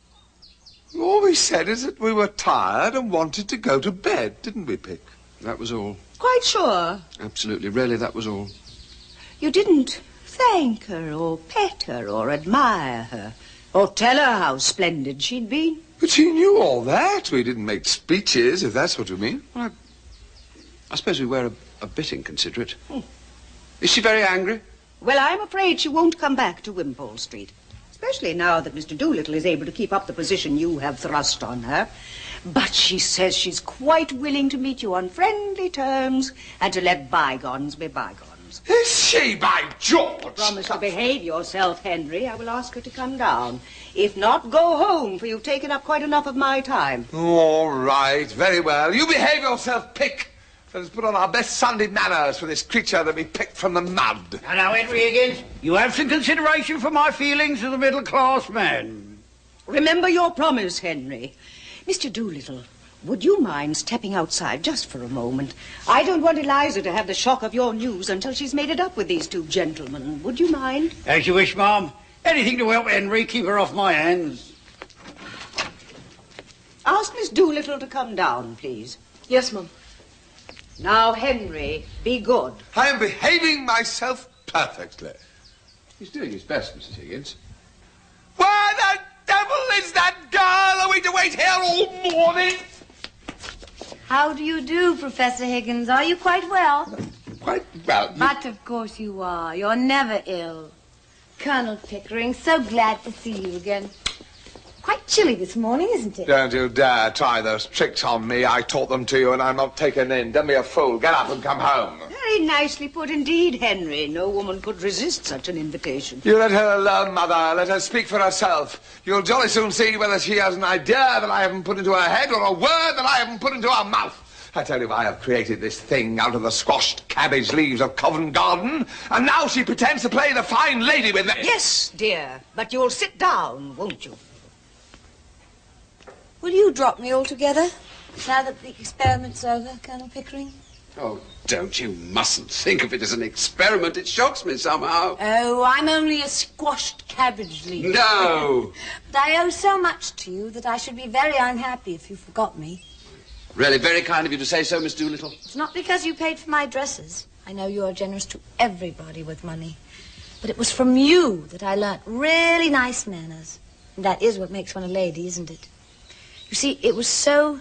Speaker 8: All we said is that we were tired and wanted to go to bed, didn't we, Pick?
Speaker 15: That was all.
Speaker 3: Quite sure.
Speaker 15: Absolutely, really, that was all.
Speaker 3: You didn't thank her or pet her or admire her or tell her how splendid she'd been.
Speaker 8: But she knew all that. We didn't make speeches, if that's what you mean.
Speaker 15: Well, I suppose we were a bit inconsiderate. Is she very angry?
Speaker 3: Well, I'm afraid she won't come back to Wimpole Street, especially now that Mr. Doolittle is able to keep up the position you have thrust on her. But she says she's quite willing to meet you on friendly terms and to let bygones be bygones.
Speaker 8: Is she, by George?
Speaker 3: Promise to behave yourself, Henry. I will ask her to come down. If not, go home, for you've taken up quite enough of my time.
Speaker 8: All right, very well. You behave yourself, Pick. Let us put on our best Sunday manners for this creature that we picked from the mud.
Speaker 7: Now, Henry Higgins, you have some consideration for my feelings as a middle-class man.
Speaker 3: Remember your promise, Henry. Mr. Doolittle, would you mind stepping outside just for a moment? I don't want Eliza to have the shock of your news until she's made it up with these two gentlemen. Would you mind?
Speaker 7: As you wish, Ma'am. Anything to help Henry keep her off my hands.
Speaker 3: Ask Miss Doolittle to come down, please.
Speaker 14: Yes, Mum.
Speaker 3: Now, Henry, be good.
Speaker 8: I am behaving myself perfectly.
Speaker 15: He's doing his best, Mrs. Higgins.
Speaker 8: Why the devil wait here all morning?
Speaker 4: How do you do, Professor Higgins? Are you quite well?
Speaker 8: Quite well.
Speaker 4: But of course you are. You're never ill. Colonel Pickering, so glad to see you again. Quite chilly this morning, isn't it?
Speaker 8: Don't you dare try those tricks on me. I taught them to you and I'm not taken in. Don't be a fool. Get up and come home.
Speaker 3: Very nicely put indeed, Henry. No woman could resist such an invitation.
Speaker 8: You let her alone, Mother. Let her speak for herself. You'll jolly soon see whether she has an idea that I haven't put into her head or a word that I haven't put into her mouth. I tell you, I have created this thing out of the squashed cabbage leaves of Covent Garden, and now she pretends to play the fine lady with me.
Speaker 3: Yes, dear, but you'll sit down, won't you?
Speaker 4: Will you drop me altogether, now that the experiment's over, Colonel Pickering?
Speaker 15: Oh, don't. You mustn't think of it as an experiment. It shocks me somehow.
Speaker 4: Oh, I'm only a squashed cabbage leaf.
Speaker 15: No!
Speaker 4: But I owe so much to you that I should be very unhappy if you forgot me.
Speaker 15: Really very kind of you to say so, Miss Doolittle.
Speaker 4: It's not because you paid for my dresses. I know you are generous to everybody with money. But it was from you that I learnt really nice manners. And that is what makes one a lady, isn't it? You see, it was so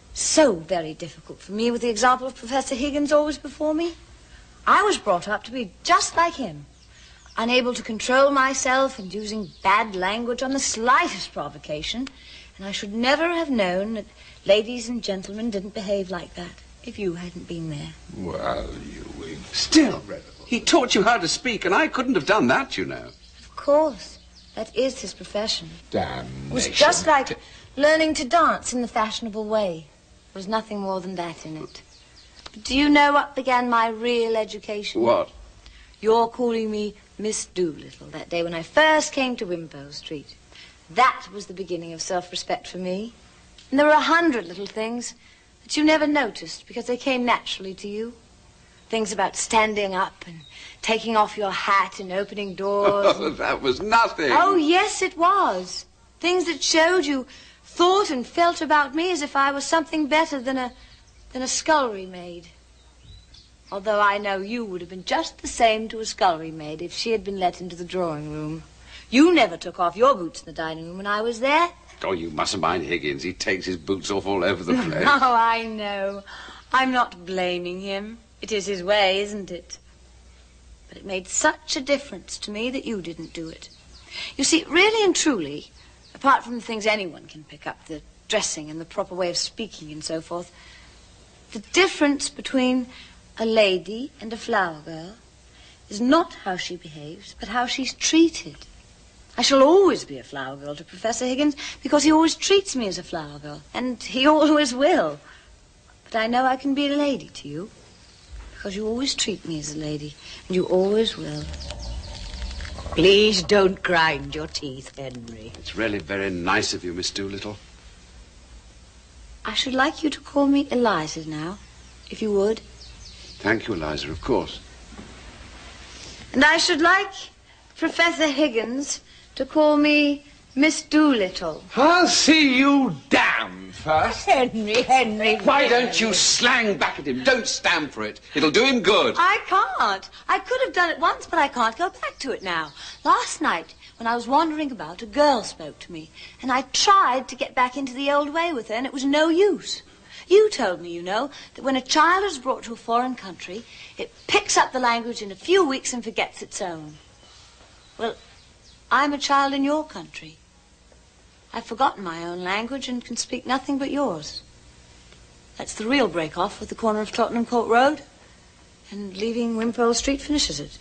Speaker 4: very difficult for me with the example of Professor Higgins always before me. I was brought up to be just like him, unable to control myself and using bad language on the slightest provocation. And I should never have known that ladies and gentlemen didn't behave like that if you hadn't been there.
Speaker 8: Well, you...
Speaker 15: Still, he taught you how to speak, and I couldn't have done that, you know.
Speaker 4: Of course. That is his profession.
Speaker 8: Damnation.
Speaker 4: It was just like learning to dance in the fashionable way. There was nothing more than that in it. But do you know what began my real education?
Speaker 15: What?
Speaker 4: Your calling me Miss Doolittle that day when I first came to Wimpole Street. That was the beginning of self-respect for me. And there were 100 little things that you never noticed because they came naturally to you. Things about standing up and taking off your hat and opening doors.
Speaker 15: Oh, that was nothing.
Speaker 4: Oh, yes, it was. Things that showed you thought and felt about me as if I was something better than a scullery maid. Although I know you would have been just the same to a scullery maid if she had been let into the drawing room. You never took off your boots in the dining room when I was there.
Speaker 15: Oh, you mustn't mind Higgins. He takes his boots off all over the place.
Speaker 4: Oh, I know. I'm not blaming him. It is his way, isn't it? But it made such a difference to me that you didn't do it. You see, really and truly, apart from the things anyone can pick up, the dressing and the proper way of speaking and so forth, the difference between a lady and a flower girl is not how she behaves, but how she's treated. I shall always be a flower girl to Professor Higgins because he always treats me as a flower girl, and he always will. But I know I can be a lady to you because you always treat me as a lady, and you always will.
Speaker 3: Please don't grind your teeth, Henry.
Speaker 15: It's really very nice of you, Miss Doolittle.
Speaker 4: I should like you to call me Eliza now, if you would.
Speaker 15: Thank you, Eliza, of course.
Speaker 4: And I should like Professor Higgins to call me Miss Doolittle.
Speaker 8: I'll see you damn first.
Speaker 3: Henry.
Speaker 15: Why don't you slang back at him? Don't stand for it. It'll do him good.
Speaker 4: I can't. I could have done it once, but I can't go back to it now. Last night, when I was wandering about, a girl spoke to me, and I tried to get back into the old way with her, and it was no use. You told me, you know, that when a child is brought to a foreign country, it picks up the language in a few weeks and forgets its own. Well, I'm a child in your country. I've forgotten my own language and can speak nothing but yours. That's the real break-off with the corner of Tottenham Court Road, and leaving Wimpole Street finishes it.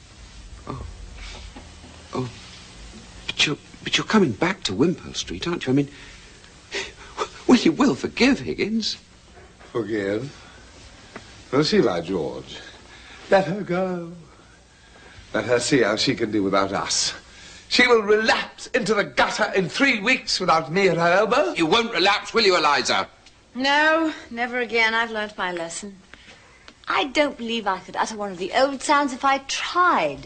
Speaker 15: Oh, but you're coming back to Wimpole Street, aren't you? I mean, well, you will forgive Higgins.
Speaker 8: Forgive? Well, see, by George, let her go. Let her see how she can do without us. She will relapse into the gutter in 3 weeks without me at her elbow.
Speaker 15: You won't relapse, will you, Eliza?
Speaker 4: No, never again. I've learnt my lesson. I don't believe I could utter one of the old sounds if I tried.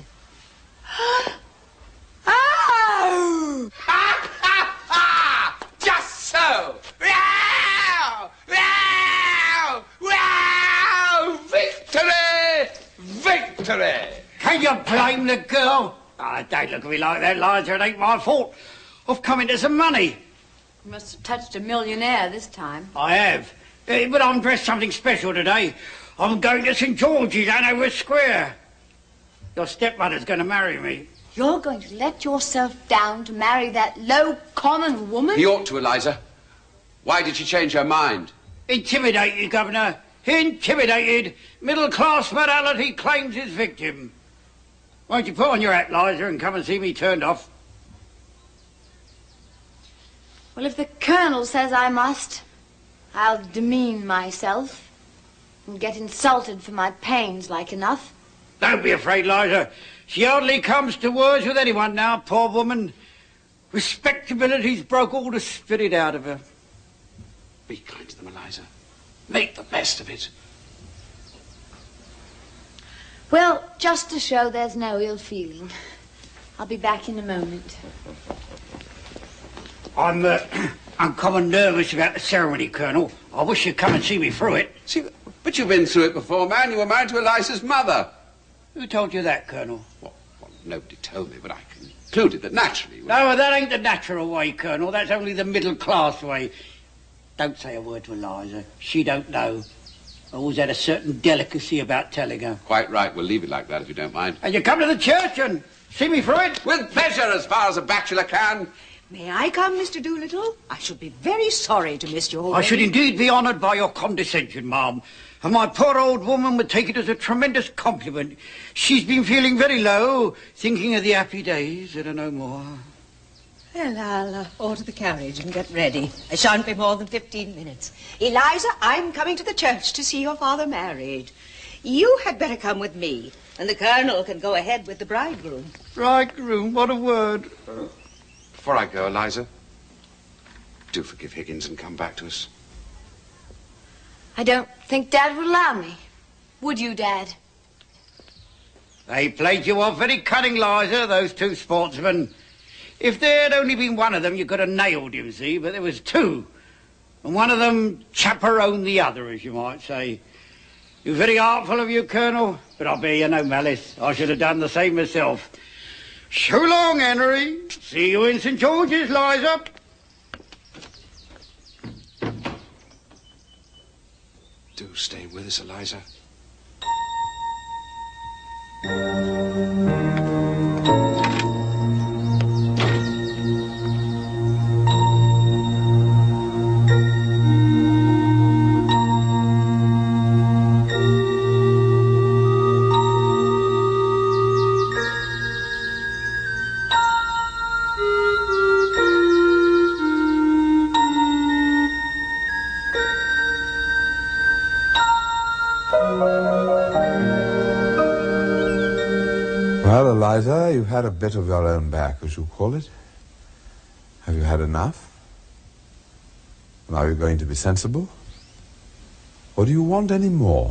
Speaker 8: Oh! Ha, ha, ha! Just so! Wow! Wow! Wow! Victory! Victory!
Speaker 7: Can you blame the girl? Oh, don't look at me like that, Liza. It ain't my fault. I've come into some money.
Speaker 12: You must have touched a millionaire this time.
Speaker 7: I have. But I'm dressed something special today. I'm going to St. George's, Hanover Square. Your stepmother's going to marry me.
Speaker 12: You're going to let yourself down to marry that low, common woman?
Speaker 15: He ought to, Eliza. Why did she change her mind?
Speaker 7: Intimidated, Governor. Intimidated. Middle-class morality claims its victim. Won't you put on your hat, Liza, and come and see me turned off?
Speaker 12: Well, if the Colonel says I must, I'll demean myself and get insulted for my pains like enough.
Speaker 7: Don't be afraid, Liza. She hardly comes to words with anyone now, poor woman. Respectability's broke all the spirit out of her.
Speaker 15: Be kind to them, Eliza. Make the best of it.
Speaker 12: Well, just to show there's no ill feeling, I'll be back in a moment.
Speaker 7: I'm uncommon nervous about the ceremony, Colonel. I wish you'd come and see me through it.
Speaker 15: See, but you've been through it before, man. You were married to Eliza's mother.
Speaker 7: Who told you that, Colonel?
Speaker 15: Well, nobody told me, but I concluded that naturally...
Speaker 7: No, that ain't the natural way, Colonel. That's only the middle-class way. Don't say a word to Eliza. She don't know. I always had a certain delicacy about telling her.
Speaker 15: Quite right. We'll leave it like that if you don't mind.
Speaker 7: And you come to the church and see me through it?
Speaker 15: With pleasure, as far as a bachelor can.
Speaker 3: May I come, Mr. Doolittle? I should be very sorry to miss your
Speaker 7: I should indeed be honoured by your condescension, ma'am. And my poor old woman would take it as a tremendous compliment. She's been feeling very low, thinking of the happy days that are no more.
Speaker 3: Well, I'll order the carriage and get ready. I shan't be more than 15 minutes. Eliza, I'm coming to the church to see your father married. You had better come with me, and the Colonel can go ahead with the bridegroom.
Speaker 7: Bridegroom, what a word.
Speaker 15: Before I go, Eliza, do forgive Higgins and come back to us.
Speaker 12: I don't think Dad would allow me. Would you, Dad?
Speaker 7: They played you off very cunning, Liza, those two sportsmen. If there had only been one of them, you could have nailed him, see? But there was two. And one of them chaperoned the other, as you might say. You're very artful of you, Colonel, but I'll bear you no malice. I should have done the same myself. So long, Henry. See you in St. George's, Liza.
Speaker 15: Do stay with us, Eliza.
Speaker 16: Well, Eliza, you've had a bit of your own back, as you call it. Have you had enough? And are you going to be sensible? Or do you want any more?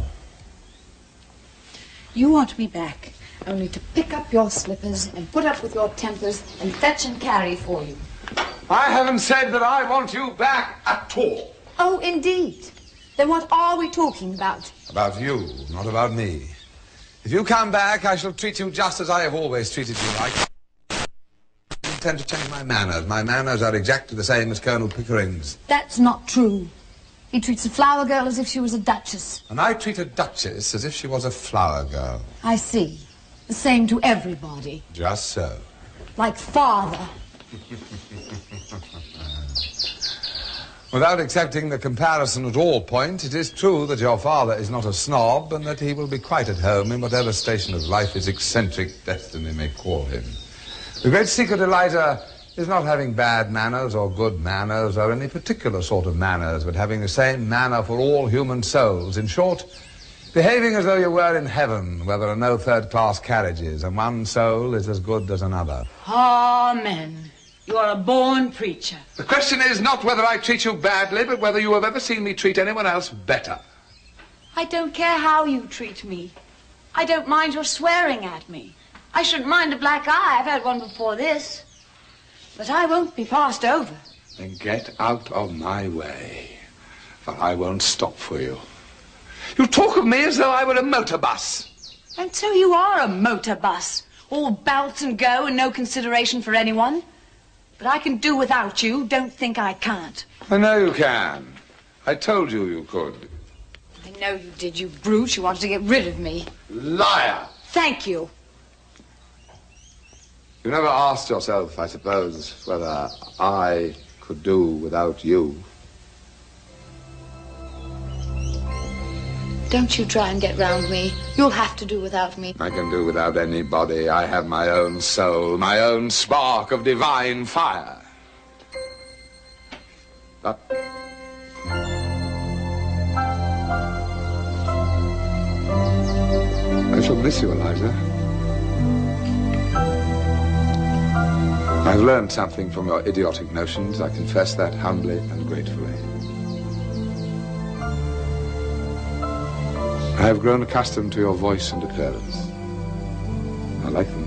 Speaker 12: You want me back, only to pick up your slippers and put up with your tempers and fetch and carry for you.
Speaker 8: I haven't said that I want you back at all.
Speaker 12: Oh, indeed. Then what are we talking about?
Speaker 16: About you, not about me. If you come back, I shall treat you just as I have always treated you. I intend to change my manners. My manners are exactly the same as Colonel Pickering's.
Speaker 12: That's not true. He treats the flower girl as if she was a duchess.
Speaker 16: And I treat a duchess as if she was a flower girl.
Speaker 12: I see. The same to everybody.
Speaker 16: Just so.
Speaker 12: Like father.
Speaker 16: Without accepting the comparison at all point, it is true that your father is not a snob and that he will be quite at home in whatever station of life his eccentric destiny may call him. The great secret, Eliza, is not having bad manners or good manners or any particular sort of manners, but having the same manner for all human souls. In short, behaving as though you were in heaven, where there are no third-class carriages, and one soul is as good as another.
Speaker 13: Amen. You are a born preacher.
Speaker 8: The question is not whether I treat you badly, but whether you have ever seen me treat anyone else better.
Speaker 12: I don't care how you treat me. I don't mind your swearing at me. I shouldn't mind a black eye. I've had one before this. But I won't be passed over.
Speaker 8: Then get out of my way, for I won't stop for you. You talk of me as though I were a motor bus.
Speaker 12: And so you are a motor bus. All bounce and go and no consideration for anyone. But I can do without you. Don't think I can't.
Speaker 8: I know you can. I told you you could.
Speaker 12: I know you did, you brute. You wanted to get rid of me.
Speaker 8: Liar!
Speaker 12: Thank you.
Speaker 8: You never asked yourself, I suppose, whether I could do without you.
Speaker 12: Don't you try and get round me. You'll have to do without me.
Speaker 8: I can do without anybody. I have my own soul, my own spark of divine fire. But I shall miss you, Eliza. I've learned something from your idiotic notions. I confess that humbly and gratefully. I have grown accustomed to your voice and appearance. I like them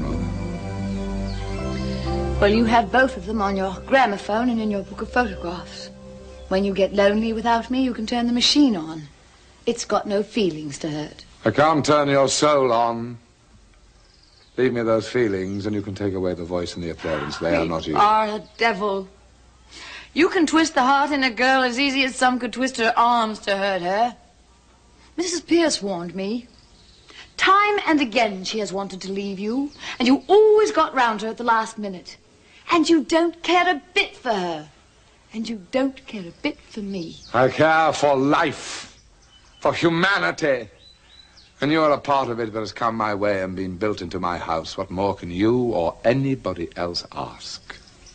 Speaker 8: rather.
Speaker 12: Well, you have both of them on your gramophone and in your book of photographs. When you get lonely without me, you can turn the machine on. It's got no feelings to hurt.
Speaker 8: I can't turn your soul on. Leave me those feelings and you can take away the voice and the appearance. They are not you.
Speaker 12: You are a devil. You can twist the heart in a girl as easy as some could twist her arms to hurt her. Mrs. Pierce warned me. Time and again she has wanted to leave you, and you always got round her at the last minute. And you don't care a bit for her. And you don't care a bit for me.
Speaker 8: I care for life, for humanity. And you're a part of it that has come my way and been built into my house. What more can you or anybody else ask?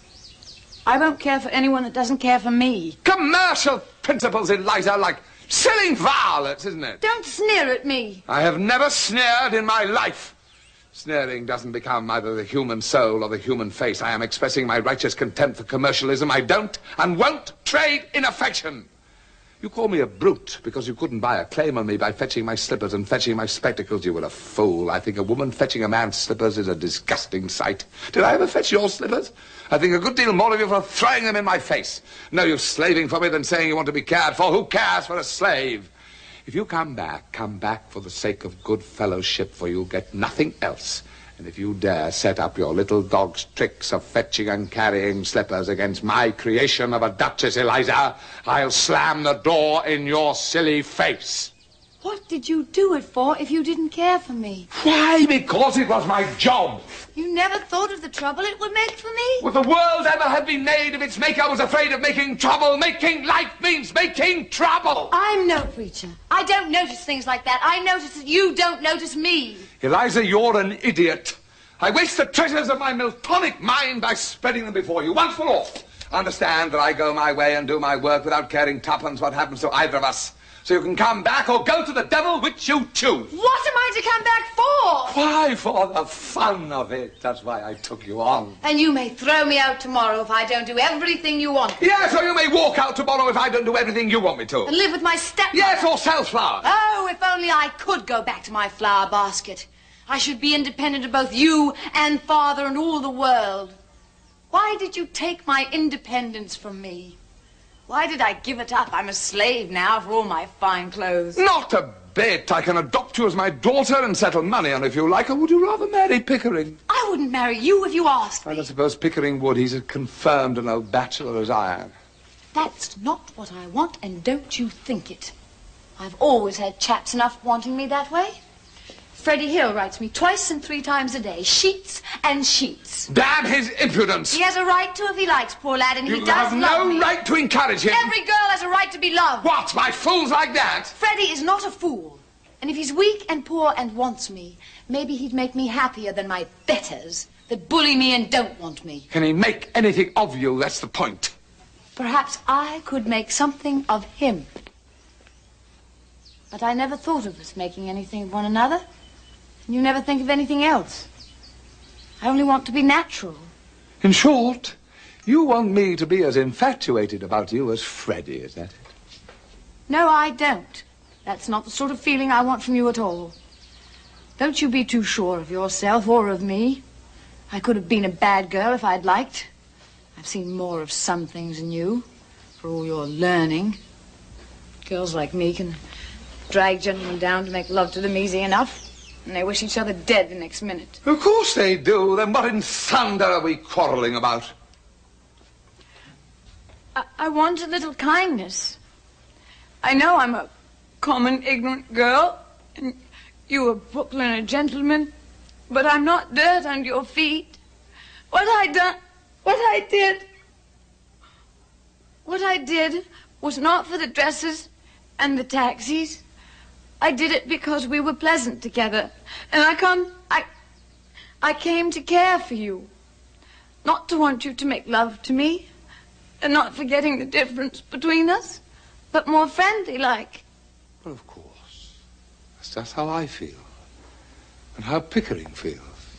Speaker 12: I won't care for anyone that doesn't care for me.
Speaker 8: Commercial principles, Eliza, like selling violets, isn't it?
Speaker 12: Don't sneer at me.
Speaker 8: I have never sneered in my life. Sneering doesn't become either the human soul or the human face. I am expressing my righteous contempt for commercialism. I don't and won't trade in affection. You call me a brute because you couldn't buy a claim on me by fetching my slippers and fetching my spectacles. You were a fool. I think a woman fetching a man's slippers is a disgusting sight. Did I ever fetch your slippers? I think a good deal more of you for throwing them in my face. No use slaving for me than saying you want to be cared for. Who cares for a slave? If you come back for the sake of good fellowship, for you'll get nothing else. And if you dare set up your little dog's tricks of fetching and carrying slippers against my creation of a Duchess, Eliza, I'll slam the door in your silly face.
Speaker 12: What did you do it for if you didn't care for me?
Speaker 8: Why? Because it was my job.
Speaker 12: You never thought of the trouble it would make for me?
Speaker 8: Would the world ever have been made if its maker was afraid of making trouble? Making life means making trouble.
Speaker 12: I'm no preacher. I don't notice things like that. I notice that you don't notice me.
Speaker 8: Eliza, you're an idiot. I waste the treasures of my Miltonic mind by spreading them before you, once for all. Understand that I go my way and do my work without caring tuppence what happens to either of us. So you can come back or go to the devil, which you choose.
Speaker 12: What am I to come back for?
Speaker 8: Why, for the fun of it. That's why I took you on.
Speaker 12: And you may throw me out tomorrow if I don't do everything you want.
Speaker 8: Yes, or you may walk out tomorrow if I don't do everything you want me to.
Speaker 12: And live with my stepmother.
Speaker 8: Yes, or sell flowers.
Speaker 12: Oh, if only I could go back to my flower basket. I should be independent of both you and Father and all the world. Why did you take my independence from me? Why did I give it up? I'm a slave now for all my fine clothes.
Speaker 8: Not a bit. I can adopt you as my daughter and settle money on if you like, or would you rather marry Pickering?
Speaker 12: I wouldn't marry you if you asked me.
Speaker 8: I suppose Pickering would. He's as confirmed an old bachelor as I am.
Speaker 12: That's not what I want, and don't you think it. I've always had chaps enough wanting me that way. Freddie Hill writes me twice and 3 times a day. Sheets and sheets.
Speaker 8: Damn his impudence!
Speaker 12: He has a right to if he likes, poor lad, and he does love me.
Speaker 8: You have no right to encourage him.
Speaker 12: Every girl has a right to be loved.
Speaker 8: What, by fools like that?
Speaker 12: Freddie is not a fool. And if he's weak and poor and wants me, maybe he'd make me happier than my betters that bully me and don't want me.
Speaker 8: Can he make anything of you? That's the point.
Speaker 12: Perhaps I could make something of him. But I never thought of us making anything of one another. And you never think of anything else. I only want to be natural.
Speaker 8: In short, you want me to be as infatuated about you as Freddie, is that it?
Speaker 12: No, I don't. That's not the sort of feeling I want from you at all. Don't you be too sure of yourself or of me. I could have been a bad girl if I'd liked. I've seen more of some things than you, for all your learning. Girls like me can drag gentlemen down to make love to them easy enough. And they wish each other dead the next minute.
Speaker 8: Of course they do. Then what in thunder are we quarreling about?
Speaker 12: I want a little kindness. I know I'm a common, ignorant girl, and you a Brooklyn, a gentleman, but I'm not dirt under your feet. What I did was not for the dresses and the taxis. I did it because we were pleasant together, and I came to care for you, not to want you to make love to me, and not forgetting the difference between us, but more friendly-like.
Speaker 8: Well, of course. That's just how I feel. And how Pickering feels.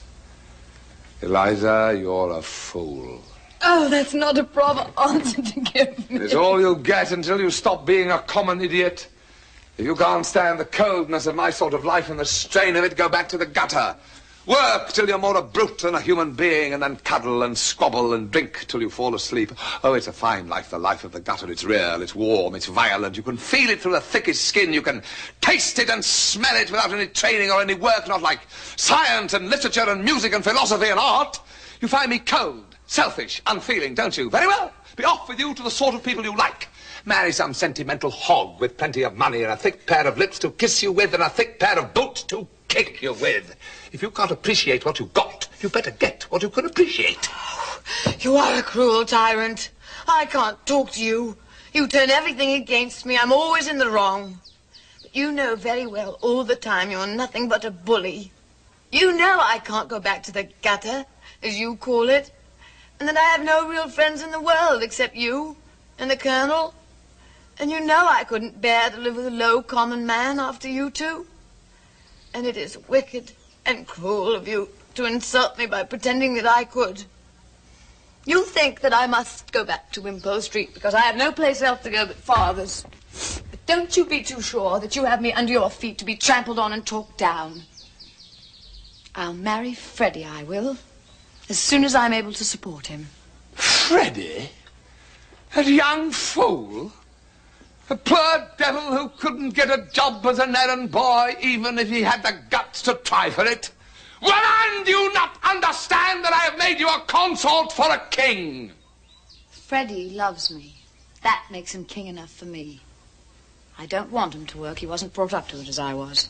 Speaker 8: Eliza, you're a fool.
Speaker 12: Oh, that's not a proper answer to give me.
Speaker 8: It's all you'll get until you stop being a common idiot. If you can't stand the coldness of my sort of life and the strain of it, go back to the gutter. Work till you're more a brute than a human being, and then cuddle and squabble and drink till you fall asleep. Oh, it's a fine life, the life of the gutter. It's real, it's warm, it's violent. You can feel it through the thickest skin. You can taste it and smell it without any training or any work, not like science and literature and music and philosophy and art. You find me cold, selfish, unfeeling, don't you? Very well. Be off with you to the sort of people you like. Marry some sentimental hog with plenty of money and a thick pair of lips to kiss you with and a thick pair of boots to kick you with. If you can't appreciate what you've got, you better get what you can appreciate.
Speaker 12: You are a cruel tyrant. I can't talk to you. You turn everything against me. I'm always in the wrong. But you know very well all the time you're nothing but a bully. You know I can't go back to the gutter, as you call it, and that I have no real friends in the world except you and the Colonel. And you know I couldn't bear to live with a low common man after you two. And it is wicked and cruel of you to insult me by pretending that I could. You think that I must go back to Wimpole Street because I have no place else to go but father's. But don't you be too sure that you have me under your feet to be trampled on and talked down. I'll marry Freddie, I will, as soon as I'm able to support him.
Speaker 8: Freddie? That young fool? A poor devil who couldn't get a job as an errand boy, even if he had the guts to try for it. Well, and do you not understand that I have made you a consort for a king?
Speaker 12: Freddie loves me. That makes him king enough for me. I don't want him to work. He wasn't brought up to it as I was.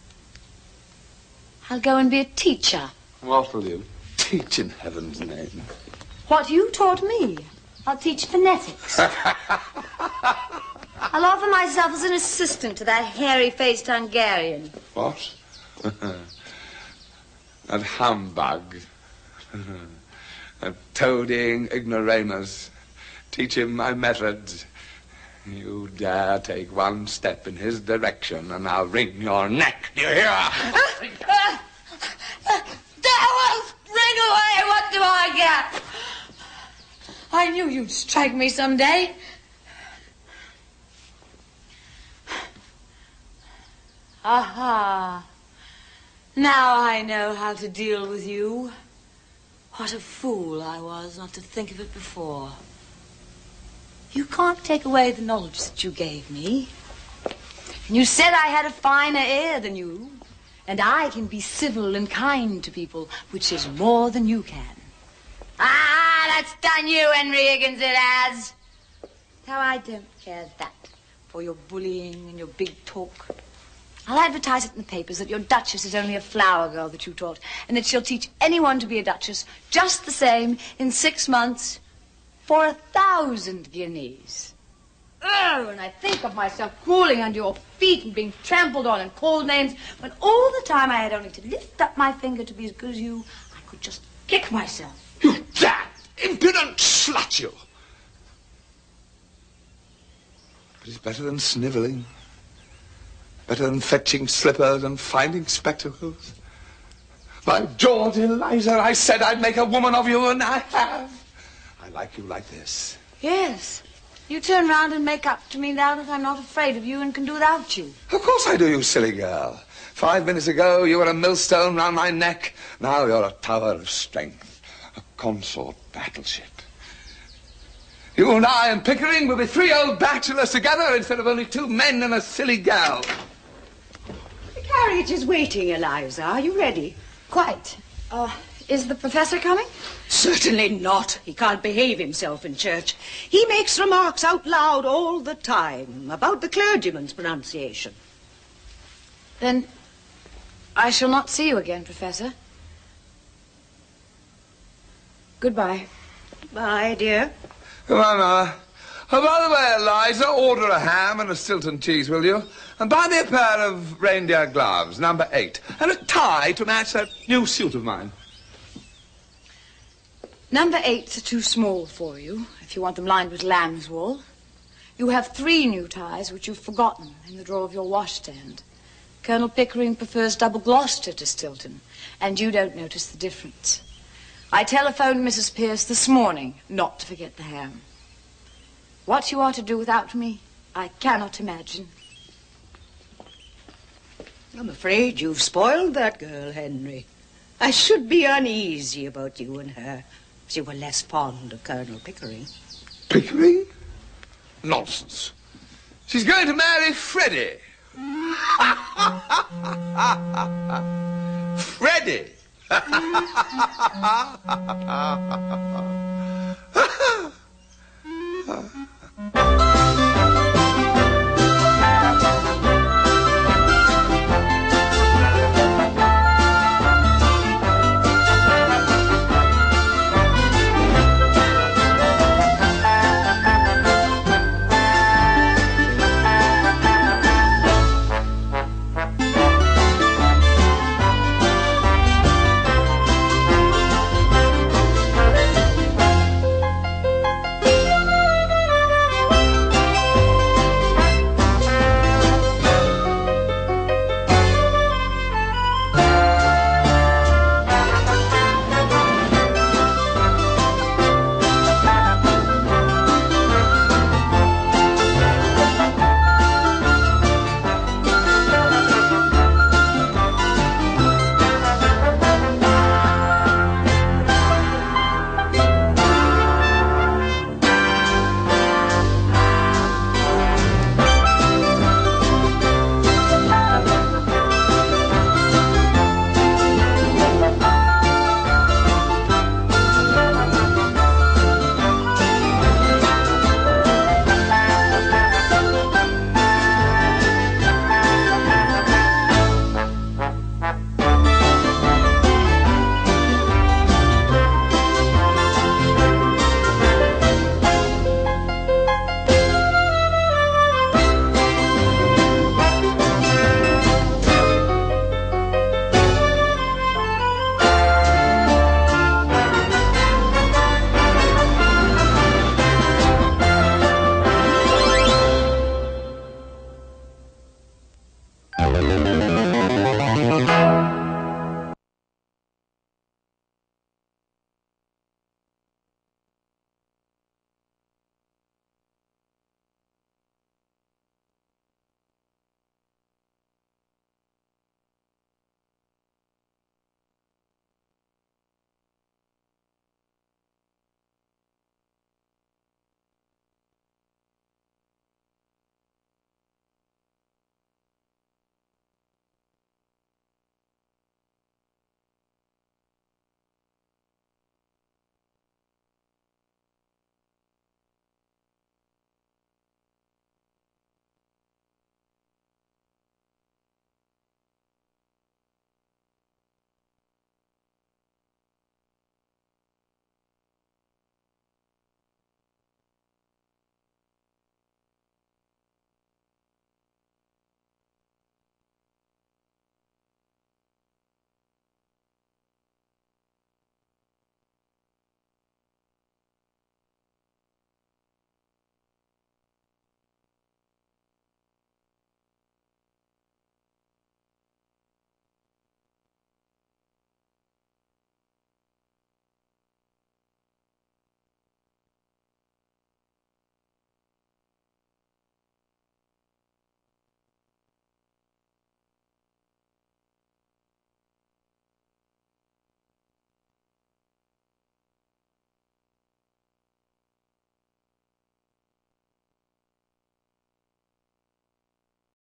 Speaker 12: I'll go and be a teacher.
Speaker 8: What will you teach in heaven's name?
Speaker 12: What you taught me. I'll teach phonetics. I'll offer myself as an assistant to that hairy-faced Hungarian.
Speaker 8: What? That humbug. That toadying ignoramus. Teach him my methods. You dare take one step in his direction and I'll wring your neck. Do you hear?
Speaker 12: Devils! Ring away! What do I get? I knew you'd strike me someday. Aha. Now I know how to deal with you. What a fool I was not to think of it before. You can't take away the knowledge that you gave me. And you said I had a finer ear than you. And I can be civil and kind to people, which is more than you can. Ah, that's done you, Henry Higgins, it has. Now, I don't care that for your bullying and your big talk. I'll advertise it in the papers that your duchess is only a flower girl that you taught, and that she'll teach anyone to be a duchess just the same in 6 months for 1,000 guineas. Oh, and I think of myself crawling under your feet and being trampled on and called names, when all the time I had only to lift up my finger to be as good as you, I could just kick myself.
Speaker 8: You damn impudent slut, you! But it's better than snivelling. Better than fetching slippers and finding spectacles. By George, Eliza, I said I'd make a woman of you, and I have. I like you like this.
Speaker 12: Yes. You turn round and make up to me now that I'm not afraid of you and can do without you.
Speaker 8: Of course I do, you silly girl. 5 minutes ago, you were a millstone round my neck. Now you're a tower of strength. A consort battleship. You and I and Pickering will be 3 old bachelors together instead of only 2 men and a silly gal.
Speaker 3: The carriage is waiting, Eliza. Are you ready?
Speaker 12: Quite. Is the professor coming?
Speaker 3: Certainly not. He can't behave himself in church. He makes remarks out loud all the time about the clergyman's pronunciation.
Speaker 12: Then I shall not see you again, Professor. Goodbye.
Speaker 3: Bye, dear.
Speaker 16: Come on, Mother. Oh, by the way, Eliza, order a ham and a Stilton cheese, will you? And buy me a pair of reindeer gloves, number 8, and a tie to match that new suit of mine.
Speaker 12: Number 8s are too small for you, if you want them lined with lamb's wool. You have 3 new ties, which you've forgotten in the drawer of your washstand. Colonel Pickering prefers double Gloucester to Stilton, and you don't notice the difference. I telephoned Mrs. Pierce this morning not to forget the ham. What you are to do without me, I cannot imagine.
Speaker 3: I'm afraid you've spoiled that girl, Henry. I should be uneasy about you and her if you were less fond of Colonel Pickering.
Speaker 16: Pickering? Nonsense. She's going to marry Freddie. Freddie!